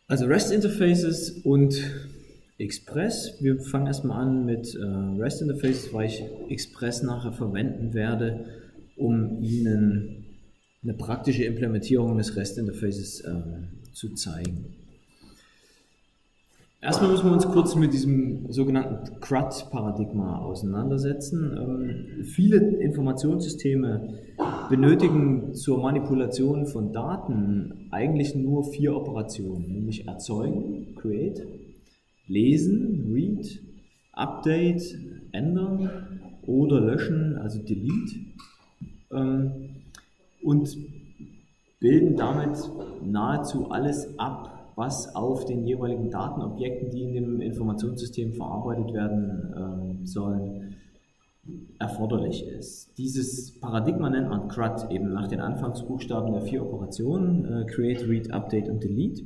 Also REST Interfaces und Express. Wir fangen erstmal an mit REST Interfaces, weil ich Express nachher verwenden werde, um Ihnen eine praktische Implementierung des REST Interfaces zu zeigen. Erstmal müssen wir uns kurz mit diesem sogenannten CRUD-Paradigma auseinandersetzen. Viele Informationssysteme benötigen zur Manipulation von Daten eigentlich nur 4 Operationen, nämlich erzeugen, create, lesen, read, update, ändern oder löschen, also delete, und bilden damit nahezu alles ab, was auf den jeweiligen Datenobjekten, die in dem Informationssystem verarbeitet werden sollen, erforderlich ist. Dieses Paradigma nennt man CRUD, eben nach den Anfangsbuchstaben der 4 Operationen, Create, Read, Update und Delete.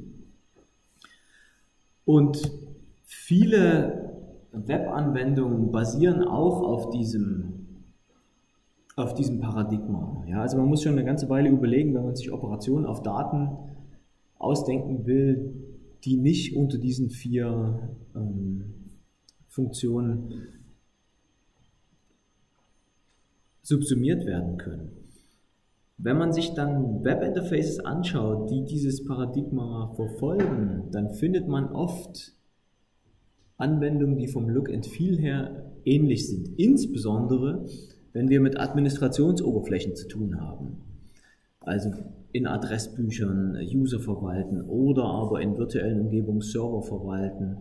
Und viele Webanwendungen basieren auch auf diesem Paradigma. Ja, also man muss schon eine ganze Weile überlegen, wenn man sich Operationen auf Daten ausdenken will, die nicht unter diesen 4 Funktionen subsumiert werden können. Wenn man sich dann Webinterfaces anschaut, die dieses Paradigma verfolgen, dann findet man oft Anwendungen, die vom Look and Feel her ähnlich sind. Insbesondere, wenn wir mit Administrationsoberflächen zu tun haben. Also in Adressbüchern User verwalten oder aber in virtuellen Umgebungen Server verwalten.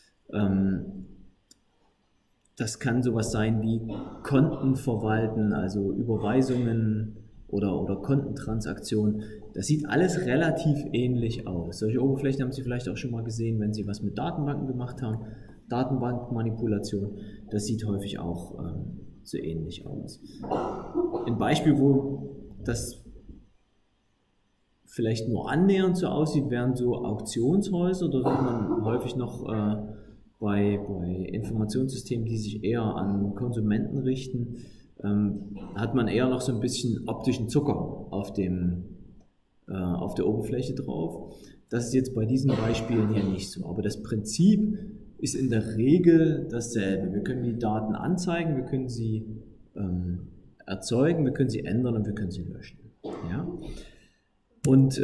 Das kann sowas sein wie Konten verwalten, also Überweisungen oder Kontentransaktionen. Das sieht alles relativ ähnlich aus. Solche Oberflächen haben Sie vielleicht auch schon mal gesehen, wenn Sie was mit Datenbanken gemacht haben. Datenbankmanipulation, das sieht häufig auch so ähnlich aus. Ein Beispiel, wo das vielleicht nur annähernd so aussieht, wären so Auktionshäuser. Da wird man häufig noch bei Informationssystemen, die sich eher an Konsumenten richten, hat man eher noch so ein bisschen optischen Zucker auf der Oberfläche drauf. Das ist jetzt bei diesen Beispielen hier nicht so. Aber das Prinzip ist in der Regel dasselbe. Wir können die Daten anzeigen, wir können sie erzeugen, wir können sie ändern und wir können sie löschen. Ja? Und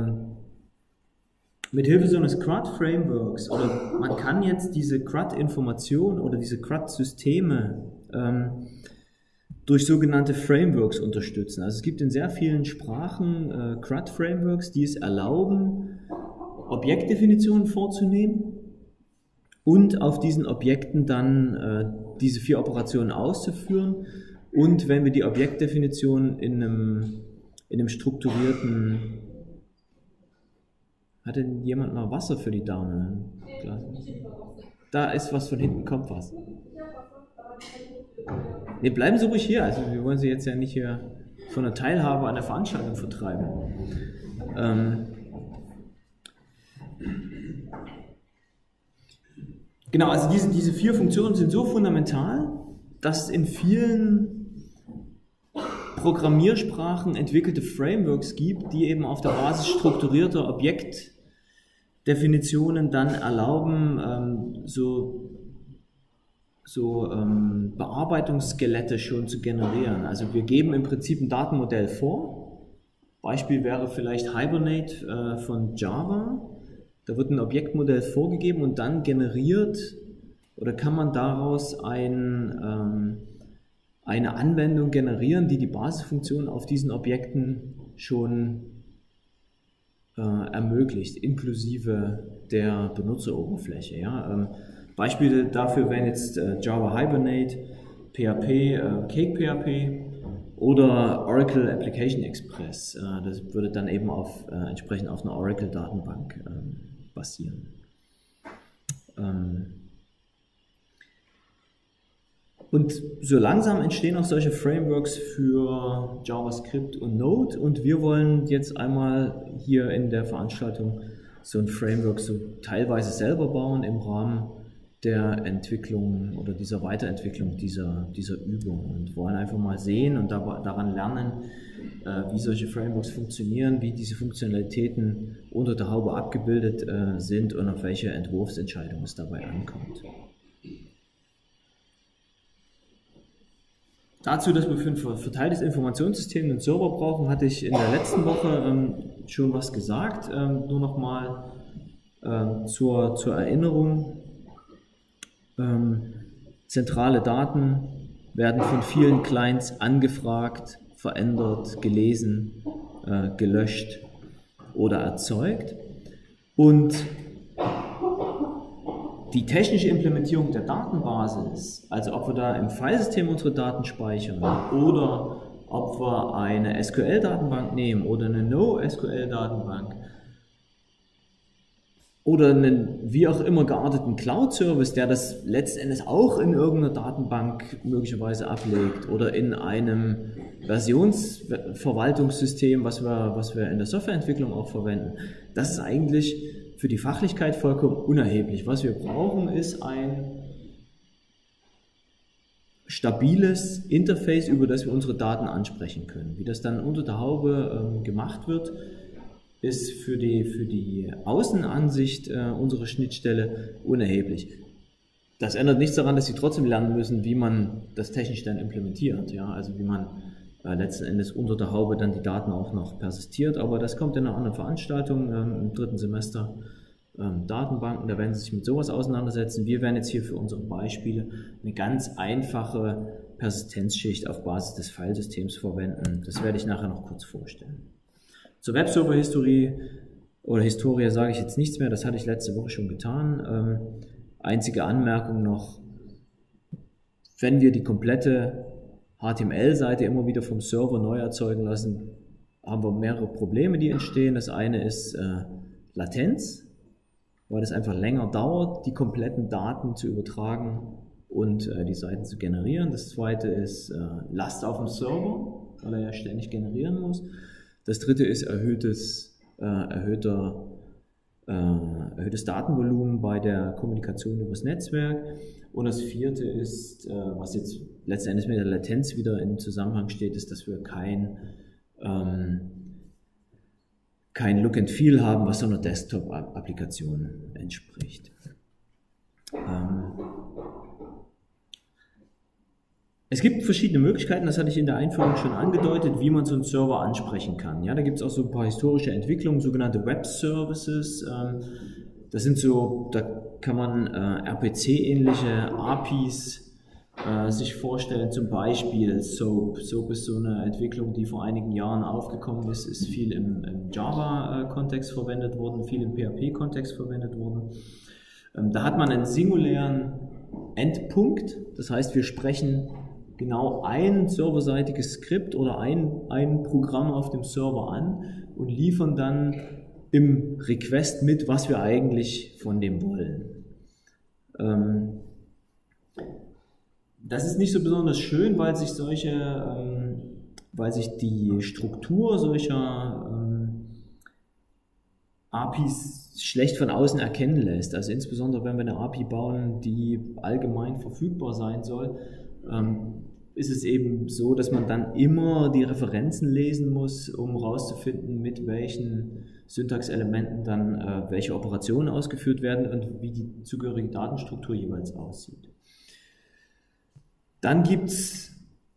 mit Hilfe so eines CRUD-Frameworks, oder man kann jetzt diese CRUD-Informationen oder diese CRUD-Systeme durch sogenannte Frameworks unterstützen. Also es gibt in sehr vielen Sprachen CRUD-Frameworks, die es erlauben, Objektdefinitionen vorzunehmen und auf diesen Objekten dann diese 4 Operationen auszuführen. Und wenn wir die Objektdefinition in einem strukturierten... Hat denn jemand mal Wasser für die Dame? Da ist was, von hinten kommt was. Ne, bleiben Sie ruhig hier. Also wir wollen Sie jetzt ja nicht hier von der Teilhabe an der Veranstaltung vertreiben. Genau, also diese 4 Funktionen sind so fundamental, dass es in vielen Programmiersprachen entwickelte Frameworks gibt, die eben auf der Basis strukturierter Objektdefinitionen dann erlauben, Bearbeitungsskelette schon zu generieren. Also wir geben im Prinzip ein Datenmodell vor. Beispiel wäre vielleicht Hibernate von Java. Da wird ein Objektmodell vorgegeben und dann generiert oder kann man daraus eine Anwendung generieren, die die Basisfunktion auf diesen Objekten schon ermöglicht, inklusive der Benutzeroberfläche. Ja? Beispiele dafür wären jetzt Java Hibernate, PHP, Cake PHP oder Oracle Application Express. Das würde dann eben entsprechend auf einer Oracle-Datenbank basieren. Und so langsam entstehen auch solche Frameworks für JavaScript und Node, und wir wollen jetzt einmal hier in der Veranstaltung so ein Framework so teilweise selber bauen im Rahmen der Entwicklung oder dieser Weiterentwicklung dieser Übung und wollen einfach mal sehen und daran lernen, wie solche Frameworks funktionieren, wie diese Funktionalitäten unter der Haube abgebildet sind und auf welche Entwurfsentscheidung es dabei ankommt. Dazu, dass wir für ein verteiltes Informationssystem einen Server brauchen, hatte ich in der letzten Woche schon was gesagt. Nur nochmal zur Erinnerung. Zentrale Daten werden von vielen Clients angefragt, verändert, gelesen, gelöscht oder erzeugt. Und die technische Implementierung der Datenbasis, also ob wir da im Filesystem unsere Daten speichern oder ob wir eine SQL-Datenbank nehmen oder eine NoSQL-Datenbank oder einen wie auch immer gearteten Cloud-Service, der das letztendlich auch in irgendeiner Datenbank möglicherweise ablegt oder in einem Versionsverwaltungssystem, was wir in der Softwareentwicklung auch verwenden. Das ist eigentlich für die Fachlichkeit vollkommen unerheblich. Was wir brauchen, ist ein stabiles Interface, über das wir unsere Daten ansprechen können. Wie das dann unter der Haube gemacht wird, ist für die Außenansicht unserer Schnittstelle unerheblich. Das ändert nichts daran, dass Sie trotzdem lernen müssen, wie man das technisch dann implementiert. Ja? Also wie man letzten Endes unter der Haube dann die Daten auch noch persistiert, aber das kommt in einer anderen Veranstaltung im 3. Semester. Datenbanken, da werden Sie sich mit sowas auseinandersetzen. Wir werden jetzt hier für unsere Beispiele eine ganz einfache Persistenzschicht auf Basis des Filesystems verwenden. Das werde ich nachher noch kurz vorstellen. Zur Webserver-Historie oder Historie sage ich jetzt nichts mehr, das hatte ich letzte Woche schon getan. Einzige Anmerkung noch, wenn wir die komplette HTML-Seite immer wieder vom Server neu erzeugen lassen, haben wir mehrere Probleme, die entstehen. Das eine ist Latenz, weil es einfach länger dauert, die kompletten Daten zu übertragen und die Seiten zu generieren. Das zweite ist Last auf dem Server, weil er ja ständig generieren muss. Das dritte ist erhöhtes Datenvolumen bei der Kommunikation über das Netzwerk. Und das vierte ist, was jetzt letztendlich mit der Latenz wieder im Zusammenhang steht, ist, dass wir kein Look and Feel haben, was so einer Desktop-Applikation entspricht. Es gibt verschiedene Möglichkeiten, das hatte ich in der Einführung schon angedeutet, wie man so einen Server ansprechen kann. Ja, da gibt es auch so ein paar historische Entwicklungen, sogenannte Web Services. Das sind so, da kann man RPC-ähnliche APIs sich vorstellen, zum Beispiel SOAP. SOAP ist so eine Entwicklung, die vor einigen Jahren aufgekommen ist viel im Java-Kontext verwendet worden, viel im PHP-Kontext verwendet worden. Da hat man einen singulären Endpunkt, das heißt, wir sprechen genau ein serverseitiges Skript oder ein Programm auf dem Server an und liefern dann im Request mit, was wir eigentlich von dem wollen. Das ist nicht so besonders schön, weil sich die Struktur solcher APIs schlecht von außen erkennen lässt. Also insbesondere, wenn wir eine API bauen, die allgemein verfügbar sein soll, ist es eben so, dass man dann immer die Referenzen lesen muss, um herauszufinden, mit welchen Syntaxelementen dann welche Operationen ausgeführt werden und wie die zugehörige Datenstruktur jeweils aussieht. Dann gibt es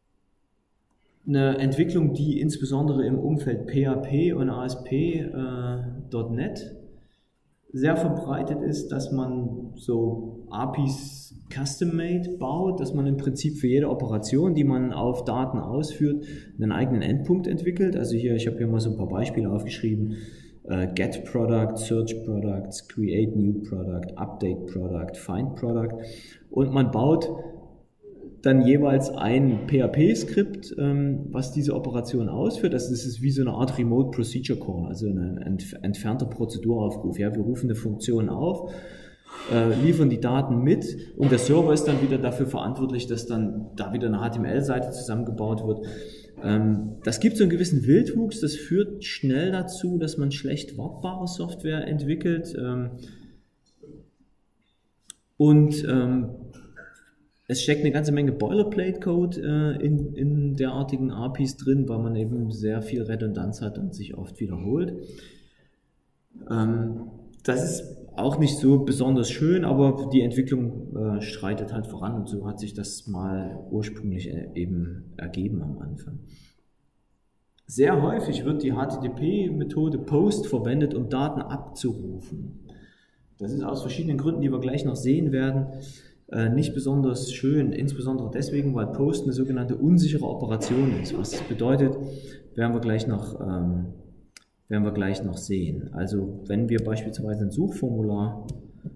eine Entwicklung, die insbesondere im Umfeld PHP und ASP.NET sehr verbreitet ist, dass man so APIs custom-made baut, dass man im Prinzip für jede Operation, die man auf Daten ausführt, einen eigenen Endpunkt entwickelt. Also hier, ich habe hier mal so ein paar Beispiele aufgeschrieben. Get Product, Search Products, Create New Product, Update Product, Find Product. Und man baut dann jeweils ein PHP-Skript, was diese Operation ausführt. Das ist wie so eine Art Remote Procedure Call, also ein entfernter Prozeduraufruf. Ja, wir rufen eine Funktion auf, liefern die Daten mit und der Server ist dann wieder dafür verantwortlich, dass dann da wieder eine HTML-Seite zusammengebaut wird. Das gibt so einen gewissen Wildwuchs, das führt schnell dazu, dass man schlecht wartbare Software entwickelt. Und es steckt eine ganze Menge Boilerplate-Code in derartigen APIs drin, weil man eben sehr viel Redundanz hat und sich oft wiederholt. Das ist auch nicht so besonders schön, aber die Entwicklung schreitet halt voran und so hat sich das mal ursprünglich eben ergeben am Anfang. Sehr häufig wird die HTTP-Methode POST verwendet, um Daten abzurufen. Das ist aus verschiedenen Gründen, die wir gleich noch sehen werden, nicht besonders schön, insbesondere deswegen, weil POST eine sogenannte unsichere Operation ist. Was das bedeutet, werden wir gleich noch sehen. Also wenn wir beispielsweise ein Suchformular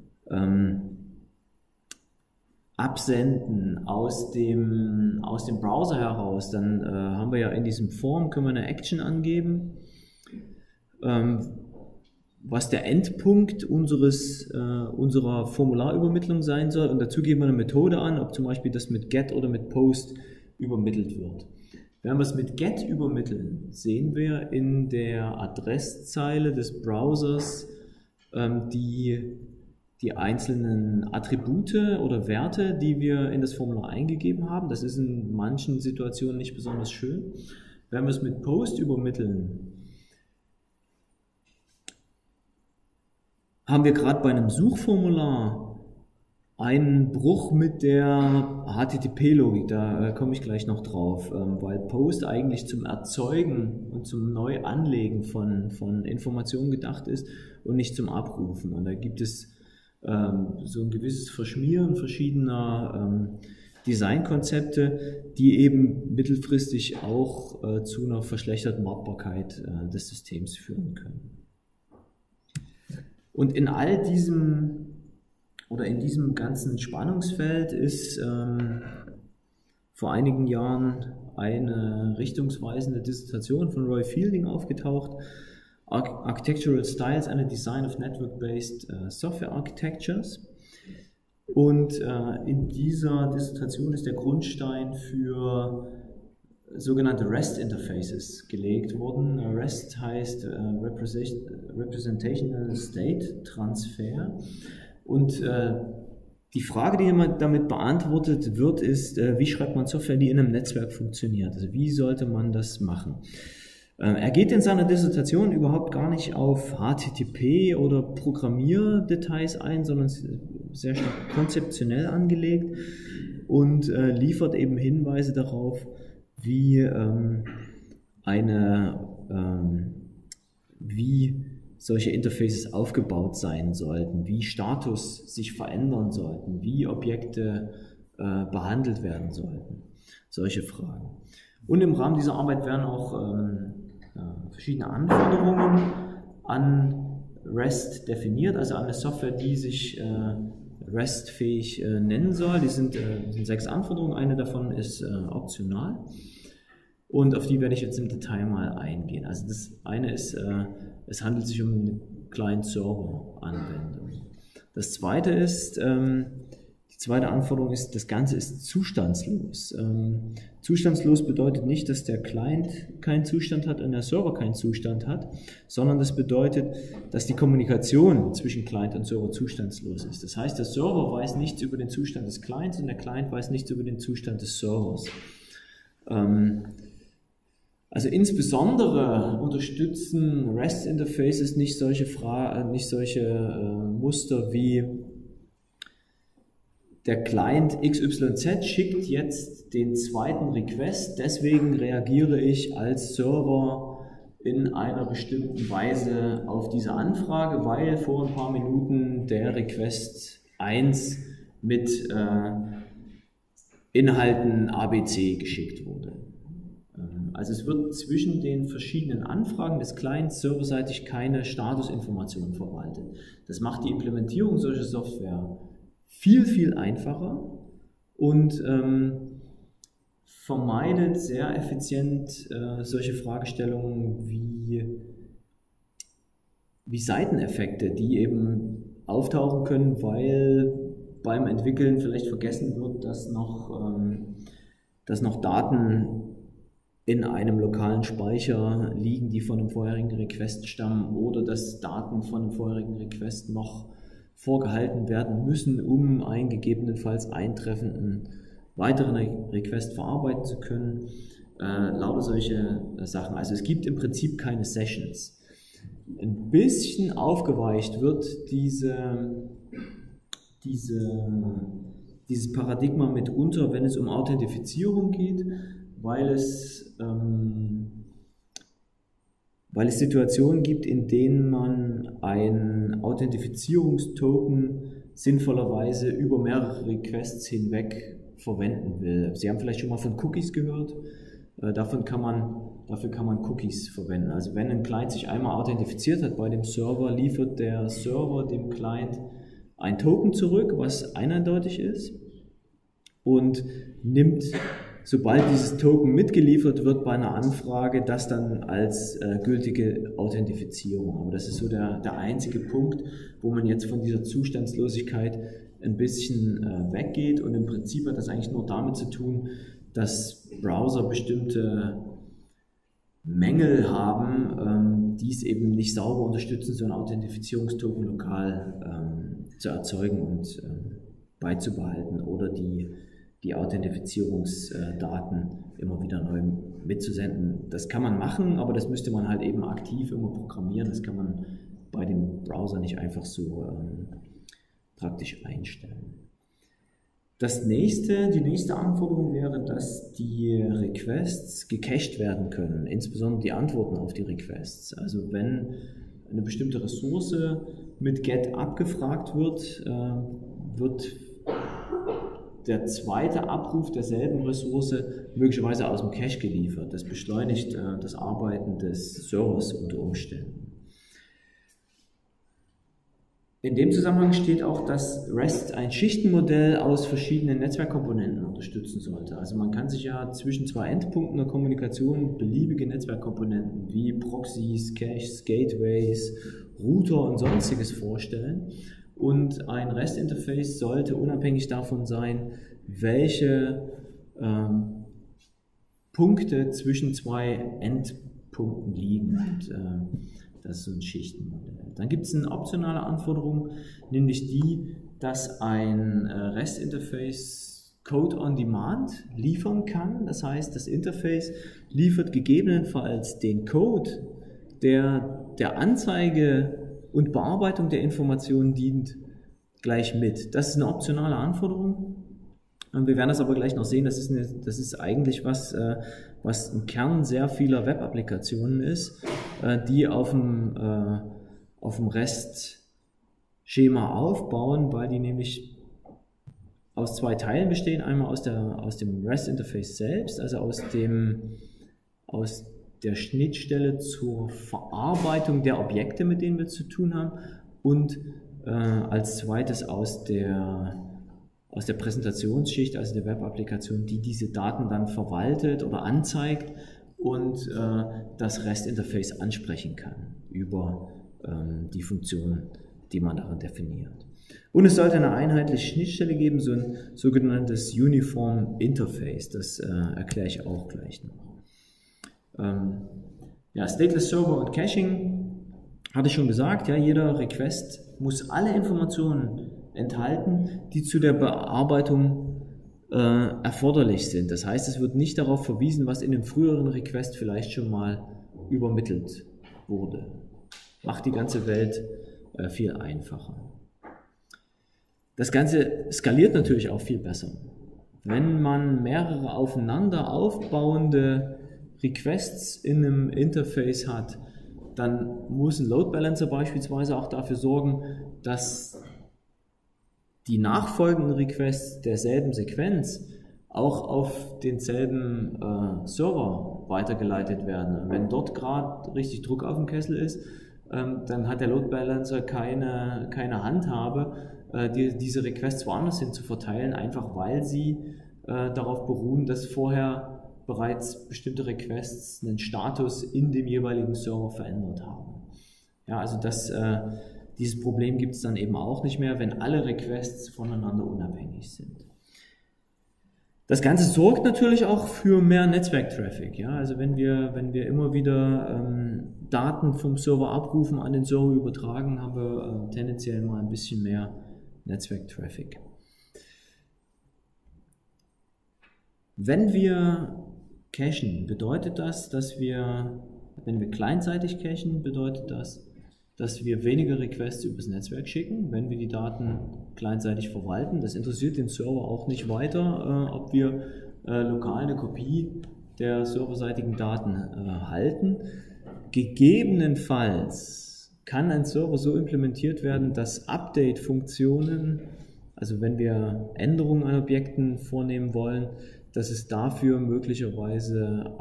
absenden aus dem Browser heraus, dann haben wir ja in diesem Form, können wir eine Action angeben, was der Endpunkt unserer Formularübermittlung sein soll, und dazu geben wir eine Methode an, ob zum Beispiel das mit GET oder mit POST übermittelt wird. Wenn wir es mit GET übermitteln, sehen wir in der Adresszeile des Browsers die einzelnen Attribute oder Werte, die wir in das Formular eingegeben haben. Das ist in manchen Situationen nicht besonders schön. Wenn wir es mit POST übermitteln, haben wir gerade bei einem Suchformular einen Bruch mit der HTTP-Logik, da komme ich gleich noch drauf, weil POST eigentlich zum Erzeugen und zum Neuanlegen von Informationen gedacht ist und nicht zum Abrufen. Und da gibt es so ein gewisses Verschmieren verschiedener Designkonzepte, die eben mittelfristig auch zu einer verschlechterten Wartbarkeit des Systems führen können. Und in all diesem oder in diesem ganzen Spannungsfeld ist vor einigen Jahren eine richtungsweisende Dissertation von Roy Fielding aufgetaucht, Architectural Styles and a Design of Network-Based Software Architectures. Und in dieser Dissertation ist der Grundstein für sogenannte REST-Interfaces gelegt worden. REST heißt Representational State Transfer. Und die Frage, die damit beantwortet wird, ist, wie schreibt man Software, die in einem Netzwerk funktioniert? Also wie sollte man das machen? Er geht in seiner Dissertation überhaupt gar nicht auf HTTP oder Programmierdetails ein, sondern sehr stark konzeptionell angelegt und liefert eben Hinweise darauf, wie solche Interfaces aufgebaut sein sollten, wie Status sich verändern sollten, wie Objekte behandelt werden sollten. Solche Fragen. Und im Rahmen dieser Arbeit werden auch verschiedene Anforderungen an REST definiert, also an eine Software, die sich REST-fähig nennen soll. Die sind 6 Anforderungen, eine davon ist optional und auf die werde ich jetzt im Detail mal eingehen. Also das eine ist, es handelt sich um eine Client-Server-Anwendung. Das zweite ist, die zweite Anforderung ist, das Ganze ist zustandslos. Zustandslos bedeutet nicht, dass der Client keinen Zustand hat und der Server keinen Zustand hat, sondern das bedeutet, dass die Kommunikation zwischen Client und Server zustandslos ist. Das heißt, der Server weiß nichts über den Zustand des Clients und der Client weiß nichts über den Zustand des Servers. Also insbesondere unterstützen REST-Interfaces nicht solche Muster wie der Client XYZ schickt jetzt den zweiten Request, deswegen reagiere ich als Server in einer bestimmten Weise auf diese Anfrage, weil vor ein paar Minuten der Request 1 mit Inhalten ABC geschickt wurde. Also es wird zwischen den verschiedenen Anfragen des Clients serverseitig keine Statusinformation verwaltet. Das macht die Implementierung solcher Software viel, viel einfacher und vermeidet sehr effizient solche Fragestellungen wie Seiteneffekte, die eben auftauchen können, weil beim Entwickeln vielleicht vergessen wird, dass noch Daten in einem lokalen Speicher liegen, die von einem vorherigen Request stammen, oder dass Daten von einem vorherigen Request noch vorgehalten werden müssen, um einen gegebenenfalls eintreffenden weiteren Request verarbeiten zu können. Lauter solche Sachen. Also es gibt im Prinzip keine Sessions. Ein bisschen aufgeweicht wird dieses Paradigma mitunter, wenn es um Authentifizierung geht, weil es Situationen gibt, in denen man ein Authentifizierungstoken sinnvollerweise über mehrere Requests hinweg verwenden will. Sie haben vielleicht schon mal von Cookies gehört. Dafür kann man Cookies verwenden. Also wenn ein Client sich einmal authentifiziert hat bei dem Server, liefert der Server dem Client ein Token zurück, was eindeutig ist, und nimmt, sobald dieses Token mitgeliefert wird bei einer Anfrage, das dann als gültige Authentifizierung. Aber das ist so der einzige Punkt, wo man jetzt von dieser Zustandslosigkeit ein bisschen weggeht, und im Prinzip hat das eigentlich nur damit zu tun, dass Browser bestimmte Mängel haben, die es eben nicht sauber unterstützen, so ein Authentifizierungstoken lokal zu erzeugen und beizubehalten oder die Authentifizierungsdaten immer wieder neu mitzusenden. Das kann man machen, aber das müsste man halt eben aktiv immer programmieren. Das kann man bei dem Browser nicht einfach so praktisch einstellen. Die nächste Anforderung wäre, dass die Requests gecached werden können, insbesondere die Antworten auf die Requests. Also wenn eine bestimmte Ressource mit GET abgefragt wird, wird der zweite Abruf derselben Ressource möglicherweise aus dem Cache geliefert. Das beschleunigt das Arbeiten des Servers unter Umständen. In dem Zusammenhang steht auch, dass REST ein Schichtenmodell aus verschiedenen Netzwerkkomponenten unterstützen sollte. Also man kann sich ja zwischen zwei Endpunkten der Kommunikation beliebige Netzwerkkomponenten wie Proxys, Caches, Gateways, Router und sonstiges vorstellen. Und ein REST-Interface sollte unabhängig davon sein, welche Punkte zwischen zwei Endpunkten liegen. Und das ist so ein Schichtenmodell. Dann gibt es eine optionale Anforderung, nämlich die, dass ein REST-Interface Code on Demand liefern kann. Das heißt, das Interface liefert gegebenenfalls den Code, der der Anzeige und Bearbeitung der Informationen dient, gleich mit. Das ist eine optionale Anforderung. Wir werden das aber gleich noch sehen. Das ist eigentlich was im Kern sehr vieler Web-Applikationen ist, die auf dem REST-Schema aufbauen, weil die nämlich aus zwei Teilen bestehen. Einmal aus dem REST-Interface selbst, also aus der Schnittstelle zur Verarbeitung der Objekte, mit denen wir zu tun haben, und als zweites aus der Präsentationsschicht, also der Web-Applikation, die diese Daten dann verwaltet oder anzeigt und das REST-Interface ansprechen kann über die Funktionen, die man darin definiert. Und es sollte eine einheitliche Schnittstelle geben, so ein sogenanntes Uniform Interface. Das erkläre ich auch gleich noch. Stateless Server und Caching hatte ich schon gesagt. Ja, jeder Request muss alle Informationen enthalten, die zu der Bearbeitung erforderlich sind. Das heißt, es wird nicht darauf verwiesen, was in einem früheren Request vielleicht schon mal übermittelt wurde. Macht die ganze Welt viel einfacher. Das Ganze skaliert natürlich auch viel besser. Wenn man mehrere aufeinander aufbauende Requests in einem Interface hat, dann muss ein Load Balancer beispielsweise auch dafür sorgen, dass die nachfolgenden Requests derselben Sequenz auch auf denselben Server weitergeleitet werden. Und wenn dort gerade richtig Druck auf dem Kessel ist, dann hat der Load Balancer keine Handhabe, diese Requests woanders hin zu verteilen, einfach weil sie darauf beruhen, dass vorher bereits bestimmte Requests einen Status in dem jeweiligen Server verändert haben. Ja, also dieses Problem gibt es dann eben auch nicht mehr, wenn alle Requests voneinander unabhängig sind. Das Ganze sorgt natürlich auch für mehr Netzwerktraffic. Ja? Also wenn wir immer wieder Daten vom Server abrufen, an den Server übertragen, haben wir tendenziell mal ein bisschen mehr Netzwerktraffic. Wenn wir cachen, bedeutet das, dass wenn wir clientseitig cachen, bedeutet das, dass wir weniger Requests übers Netzwerk schicken, wenn wir die Daten clientseitig verwalten. Das interessiert den Server auch nicht weiter, ob wir lokal eine Kopie der serverseitigen Daten halten. Gegebenenfalls kann ein Server so implementiert werden, dass Update-Funktionen, also wenn wir Änderungen an Objekten vornehmen wollen, dass es dafür möglicherweise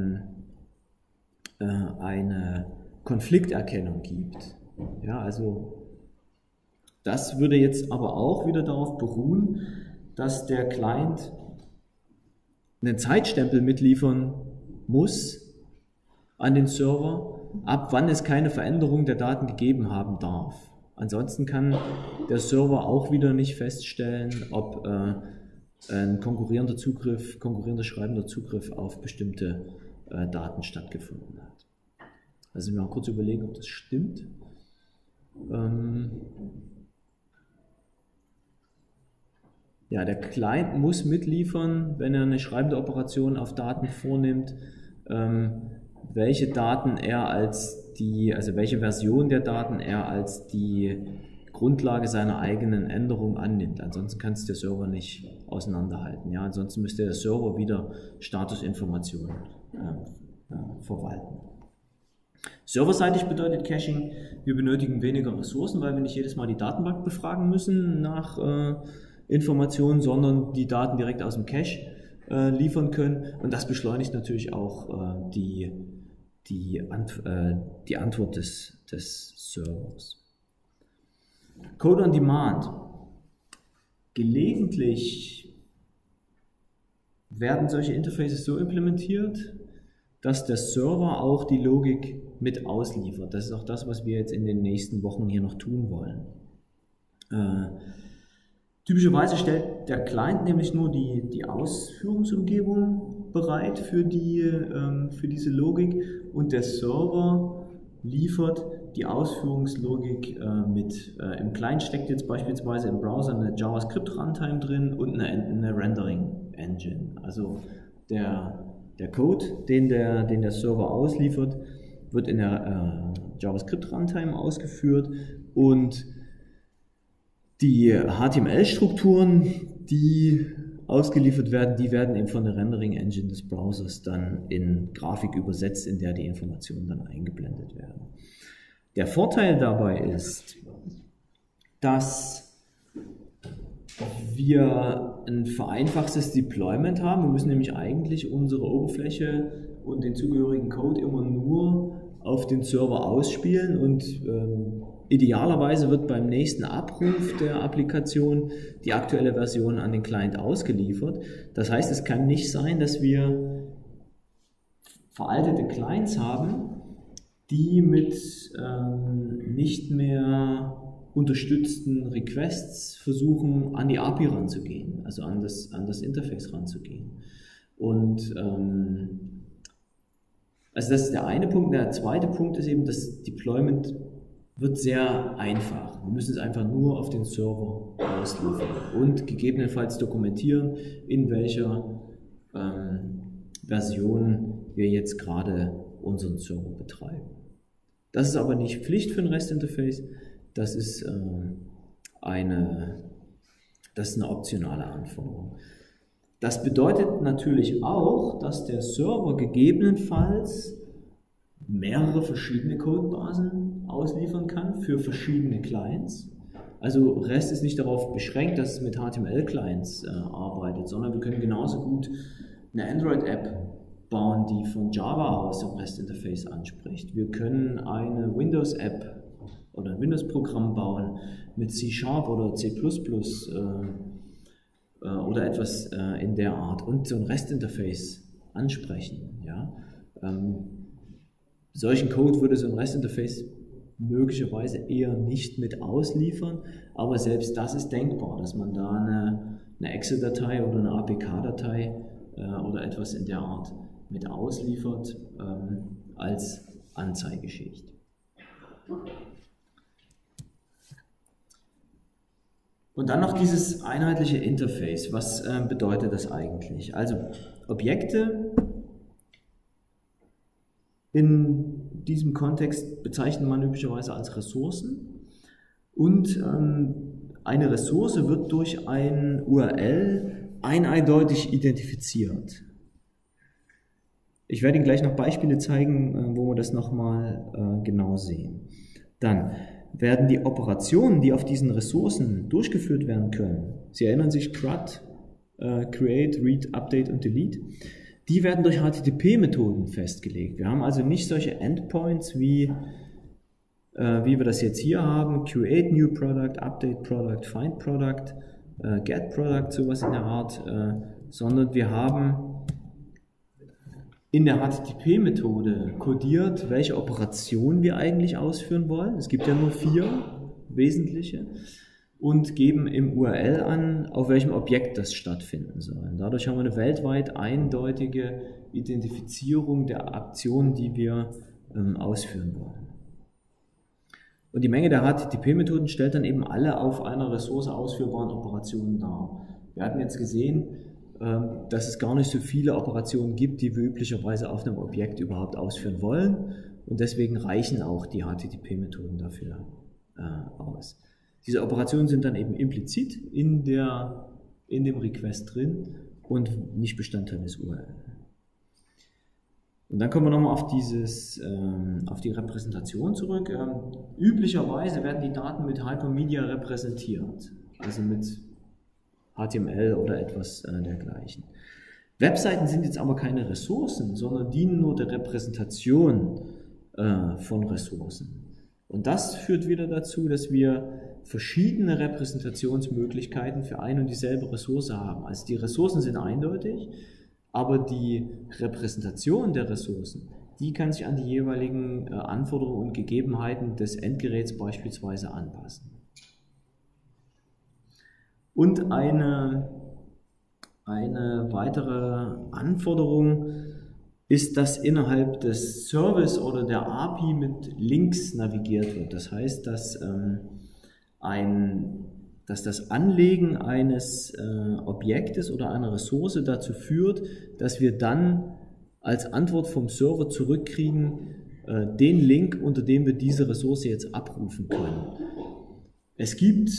eine Konflikterkennung gibt. Ja, also das würde jetzt aber auch wieder darauf beruhen, dass der Client einen Zeitstempel mitliefern muss an den Server, ab wann es keine Veränderung der Daten gegeben haben darf. Ansonsten kann der Server auch wieder nicht feststellen, ob ein konkurrierender schreibender Zugriff auf bestimmte Daten stattgefunden hat. Also wir mal kurz überlegen, ob das stimmt. Ja, der Client muss mitliefern, wenn er eine schreibende Operation auf Daten vornimmt, welche Daten welche Version der Daten er als die Grundlage seiner eigenen Änderung annimmt. Ansonsten kann es der Server nicht auseinanderhalten. Ja? Ansonsten müsste der Server wieder Statusinformationen verwalten. Serverseitig bedeutet Caching, wir benötigen weniger Ressourcen, weil wir nicht jedes Mal die Datenbank befragen müssen nach Informationen, sondern die Daten direkt aus dem Cache liefern können. Und das beschleunigt natürlich auch die Antwort des Servers. Code on Demand. Gelegentlich werden solche Interfaces so implementiert, dass der Server auch die Logik mit ausliefert. Das ist auch das, was wir jetzt in den nächsten Wochen hier noch tun wollen. Typischerweise stellt der Client nämlich nur die Ausführungsumgebung bereit für diese Logik und der Server liefert die Ausführungslogik mit. Im Client steckt jetzt beispielsweise im Browser eine JavaScript Runtime drin und eine Rendering Engine. Also der Code, den der Server ausliefert, wird in der JavaScript Runtime ausgeführt und die HTML-Strukturen, die ausgeliefert werden, die werden eben von der Rendering Engine des Browsers dann in Grafik übersetzt, in der die Informationen dann eingeblendet werden. Der Vorteil dabei ist, dass wir ein vereinfachtes Deployment haben. Wir müssen nämlich eigentlich unsere Oberfläche und den zugehörigen Code immer nur auf den Server ausspielen und idealerweise wird beim nächsten Abruf der Applikation die aktuelle Version an den Client ausgeliefert. Das heißt, es kann nicht sein, dass wir veraltete Clients haben, die mit nicht mehr unterstützten Requests versuchen, an die API ranzugehen, also an das Interface ranzugehen. Und also das ist der eine Punkt. Der zweite Punkt ist eben, das Deployment wird sehr einfach. Wir müssen es einfach nur auf den Server ausliefern und gegebenenfalls dokumentieren, in welcher Version wir jetzt gerade unseren Server betreiben. Das ist aber nicht Pflicht für ein REST-Interface, das ist eine optionale Anforderung. Das bedeutet natürlich auch, dass der Server gegebenenfalls mehrere verschiedene Codebasen ausliefern kann für verschiedene Clients. Also REST ist nicht darauf beschränkt, dass es mit HTML-Clients arbeitet, sondern wir können genauso gut eine Android-App bauen, die von Java aus am REST-Interface anspricht. Wir können eine Windows-App oder ein Windows-Programm bauen mit C# oder C++ oder etwas in der Art und so ein REST-Interface ansprechen. Ja? Solchen Code würde so ein REST-Interface möglicherweise eher nicht mit ausliefern, aber selbst das ist denkbar, dass man da eine Excel-Datei oder eine APK-Datei oder etwas in der Art mit ausliefert als Anzeigeschicht. Und dann noch dieses einheitliche Interface. Was bedeutet das eigentlich? Also Objekte in diesem Kontext bezeichnet man üblicherweise als Ressourcen und eine Ressource wird durch ein URL eindeutig identifiziert. Ich werde Ihnen gleich noch Beispiele zeigen, wo wir das nochmal genau sehen. Dann werden die Operationen, die auf diesen Ressourcen durchgeführt werden können, Sie erinnern sich CRUD, Create, Read, Update und Delete, die werden durch HTTP-Methoden festgelegt. Wir haben also nicht solche Endpoints, wie wir das jetzt hier haben, Create New Product, Update Product, Find Product, Get Product, sowas in der Art, sondern wir haben in der HTTP-Methode kodiert, welche Operation wir eigentlich ausführen wollen. Es gibt ja nur 4 wesentliche und geben im URL an, auf welchem Objekt das stattfinden soll. Dadurch haben wir eine weltweit eindeutige Identifizierung der Aktionen, die wir ausführen wollen. Und die Menge der HTTP-Methoden stellt dann eben alle auf einer Ressource ausführbaren Operationen dar. Wir hatten jetzt gesehen, dass es gar nicht so viele Operationen gibt, die wir üblicherweise auf einem Objekt überhaupt ausführen wollen. Und deswegen reichen auch die HTTP-Methoden dafür aus. Diese Operationen sind dann eben implizit in dem Request drin und nicht Bestandteil des URL. Und dann kommen wir nochmal auf die Repräsentation zurück. Üblicherweise werden die Daten mit Hypermedia repräsentiert, also mit HTML oder etwas dergleichen. Webseiten sind jetzt aber keine Ressourcen, sondern dienen nur der Repräsentation von Ressourcen. Und das führt wieder dazu, dass wir verschiedene Repräsentationsmöglichkeiten für ein und dieselbe Ressource haben. Also die Ressourcen sind eindeutig, aber die Repräsentation der Ressourcen, die kann sich an die jeweiligen Anforderungen und Gegebenheiten des Endgeräts beispielsweise anpassen. Und eine weitere Anforderung ist, dass innerhalb des Service oder der API mit Links navigiert wird. Das heißt, dass das Anlegen eines Objektes oder einer Ressource dazu führt, dass wir dann als Antwort vom Server zurückkriegen, den Link, unter dem wir diese Ressource jetzt abrufen können. Es gibt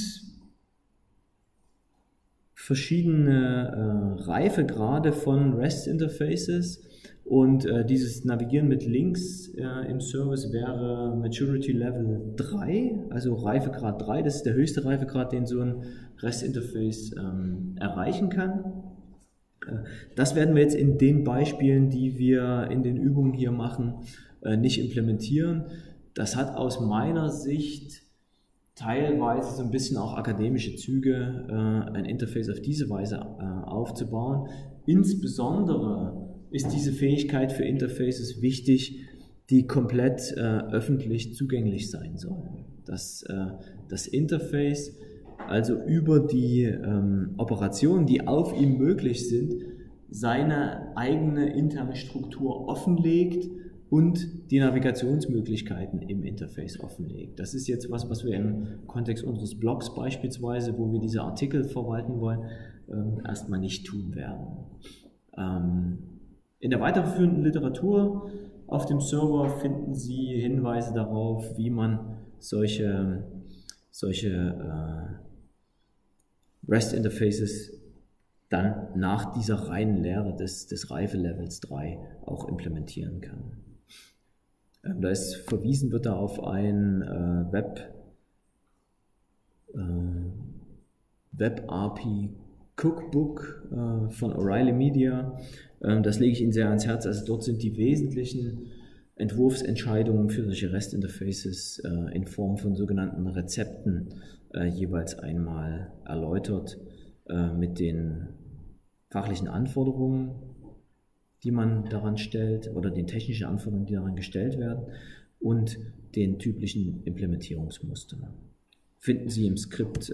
verschiedene Reifegrade von REST-Interfaces und dieses Navigieren mit Links im Service wäre Maturity Level 3, also Reifegrad 3, das ist der höchste Reifegrad, den so ein REST-Interface erreichen kann. Das werden wir jetzt in den Beispielen, die wir in den Übungen hier machen, nicht implementieren. Das hat aus meiner Sicht teilweise so ein bisschen auch akademische Züge, ein Interface auf diese Weise aufzubauen. Insbesondere ist diese Fähigkeit für Interfaces wichtig, die komplett öffentlich zugänglich sein sollen. Dass das Interface also über die Operationen, die auf ihm möglich sind, seine eigene interne Struktur offenlegt und die Navigationsmöglichkeiten im Interface offenlegt. Das ist jetzt was wir im Kontext unseres Blogs beispielsweise, wo wir diese Artikel verwalten wollen, erstmal nicht tun werden. In der weiterführenden Literatur auf dem Server finden Sie Hinweise darauf, wie man solche REST-Interfaces dann nach dieser reinen Lehre des Reife-Levels 3 auch implementieren kann. Da ist verwiesen wird da auf ein Web-API Cookbook von O'Reilly Media. Das lege ich Ihnen sehr ans Herz. Also dort sind die wesentlichen Entwurfsentscheidungen für solche REST-Interfaces in Form von sogenannten Rezepten jeweils einmal erläutert mit den fachlichen Anforderungen, die man daran stellt, oder den technischen Anforderungen, die daran gestellt werden, und den typischen Implementierungsmustern. Finden Sie im Skript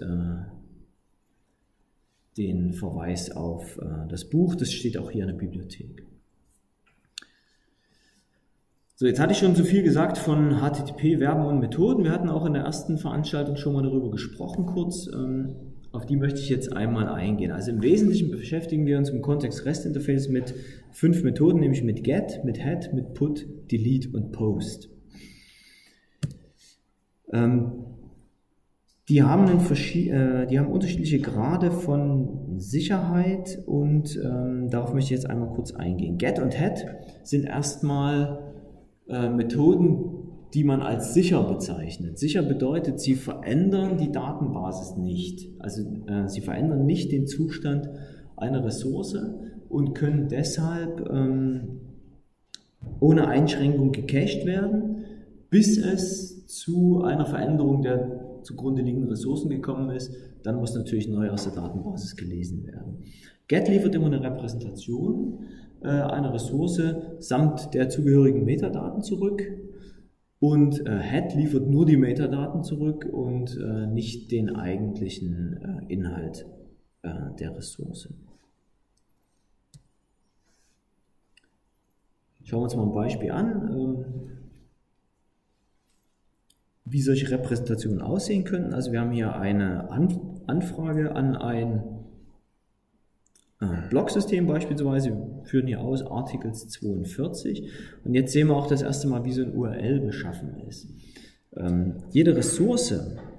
den Verweis auf das Buch, das steht auch hier in der Bibliothek. So, jetzt hatte ich schon so viel gesagt von HTTP, Verben und Methoden. Wir hatten auch in der ersten Veranstaltung schon mal darüber gesprochen, kurz. Auf die möchte ich jetzt einmal eingehen. Also im Wesentlichen beschäftigen wir uns im Kontext REST Interface mit 5 Methoden, nämlich mit GET, mit HEAD, mit PUT, DELETE und POST. Die haben unterschiedliche Grade von Sicherheit und darauf möchte ich jetzt einmal kurz eingehen. GET und HEAD sind erstmal Methoden, die man als sicher bezeichnet. Sicher bedeutet, sie verändern die Datenbasis nicht. Also sie verändern nicht den Zustand einer Ressource und können deshalb ohne Einschränkung gecached werden, bis es zu einer Veränderung der zugrunde liegenden Ressourcen gekommen ist. Dann muss natürlich neu aus der Datenbasis gelesen werden. GET liefert immer eine Repräsentation einer Ressource samt der zugehörigen Metadaten zurück. Und HEAD liefert nur die Metadaten zurück und nicht den eigentlichen Inhalt der Ressource. Schauen wir uns mal ein Beispiel an, wie solche Repräsentationen aussehen könnten. Also wir haben hier eine Anfrage an ein Blocksystem beispielsweise, wir führen hier aus Articles 42 und jetzt sehen wir auch das erste Mal, wie so ein URL beschaffen ist. Jede Ressource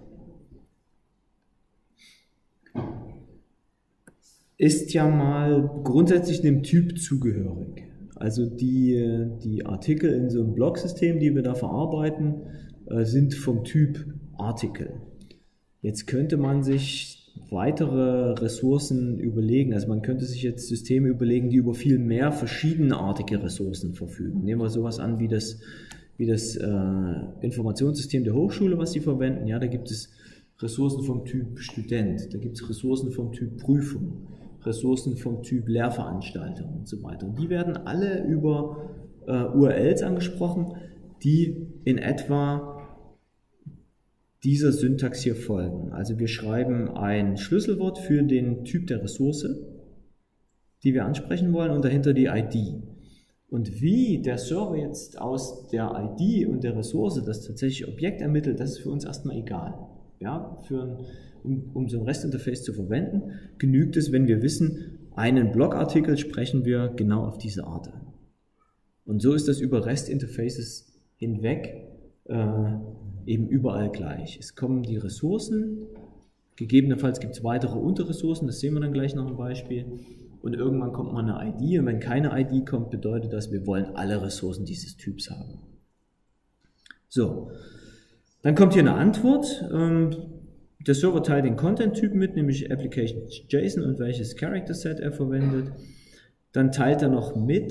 ist ja mal grundsätzlich dem Typ zugehörig. Also die Artikel in so einem Blocksystem, die wir da verarbeiten, sind vom Typ Article. Jetzt könnte man sich weitere Ressourcen überlegen. Also man könnte sich jetzt Systeme überlegen, die über viel mehr verschiedenartige Ressourcen verfügen. Nehmen wir sowas an wie das Informationssystem der Hochschule, was sie verwenden. Ja, da gibt es Ressourcen vom Typ Student, da gibt es Ressourcen vom Typ Prüfung, Ressourcen vom Typ Lehrveranstalter und so weiter. Und die werden alle über URLs angesprochen, die in etwa dieser Syntax hier folgen. Also wir schreiben ein Schlüsselwort für den Typ der Ressource, die wir ansprechen wollen, und dahinter die ID. Und wie der Server jetzt aus der ID und der Ressource das tatsächliche Objekt ermittelt, das ist für uns erstmal egal. Ja, um so ein REST-Interface zu verwenden, genügt es, wenn wir wissen, einen Blogartikel sprechen wir genau auf diese Art an. Und so ist das über REST-Interfaces hinweg eben überall gleich. Es kommen die Ressourcen, gegebenenfalls gibt es weitere Unterressourcen, das sehen wir dann gleich noch im Beispiel, und irgendwann kommt mal eine ID, und wenn keine ID kommt, bedeutet das, wir wollen alle Ressourcen dieses Typs haben. So, dann kommt hier eine Antwort. Der Server teilt den Content-Typ mit, nämlich Application.json und welches Character-Set er verwendet. Dann teilt er noch mit,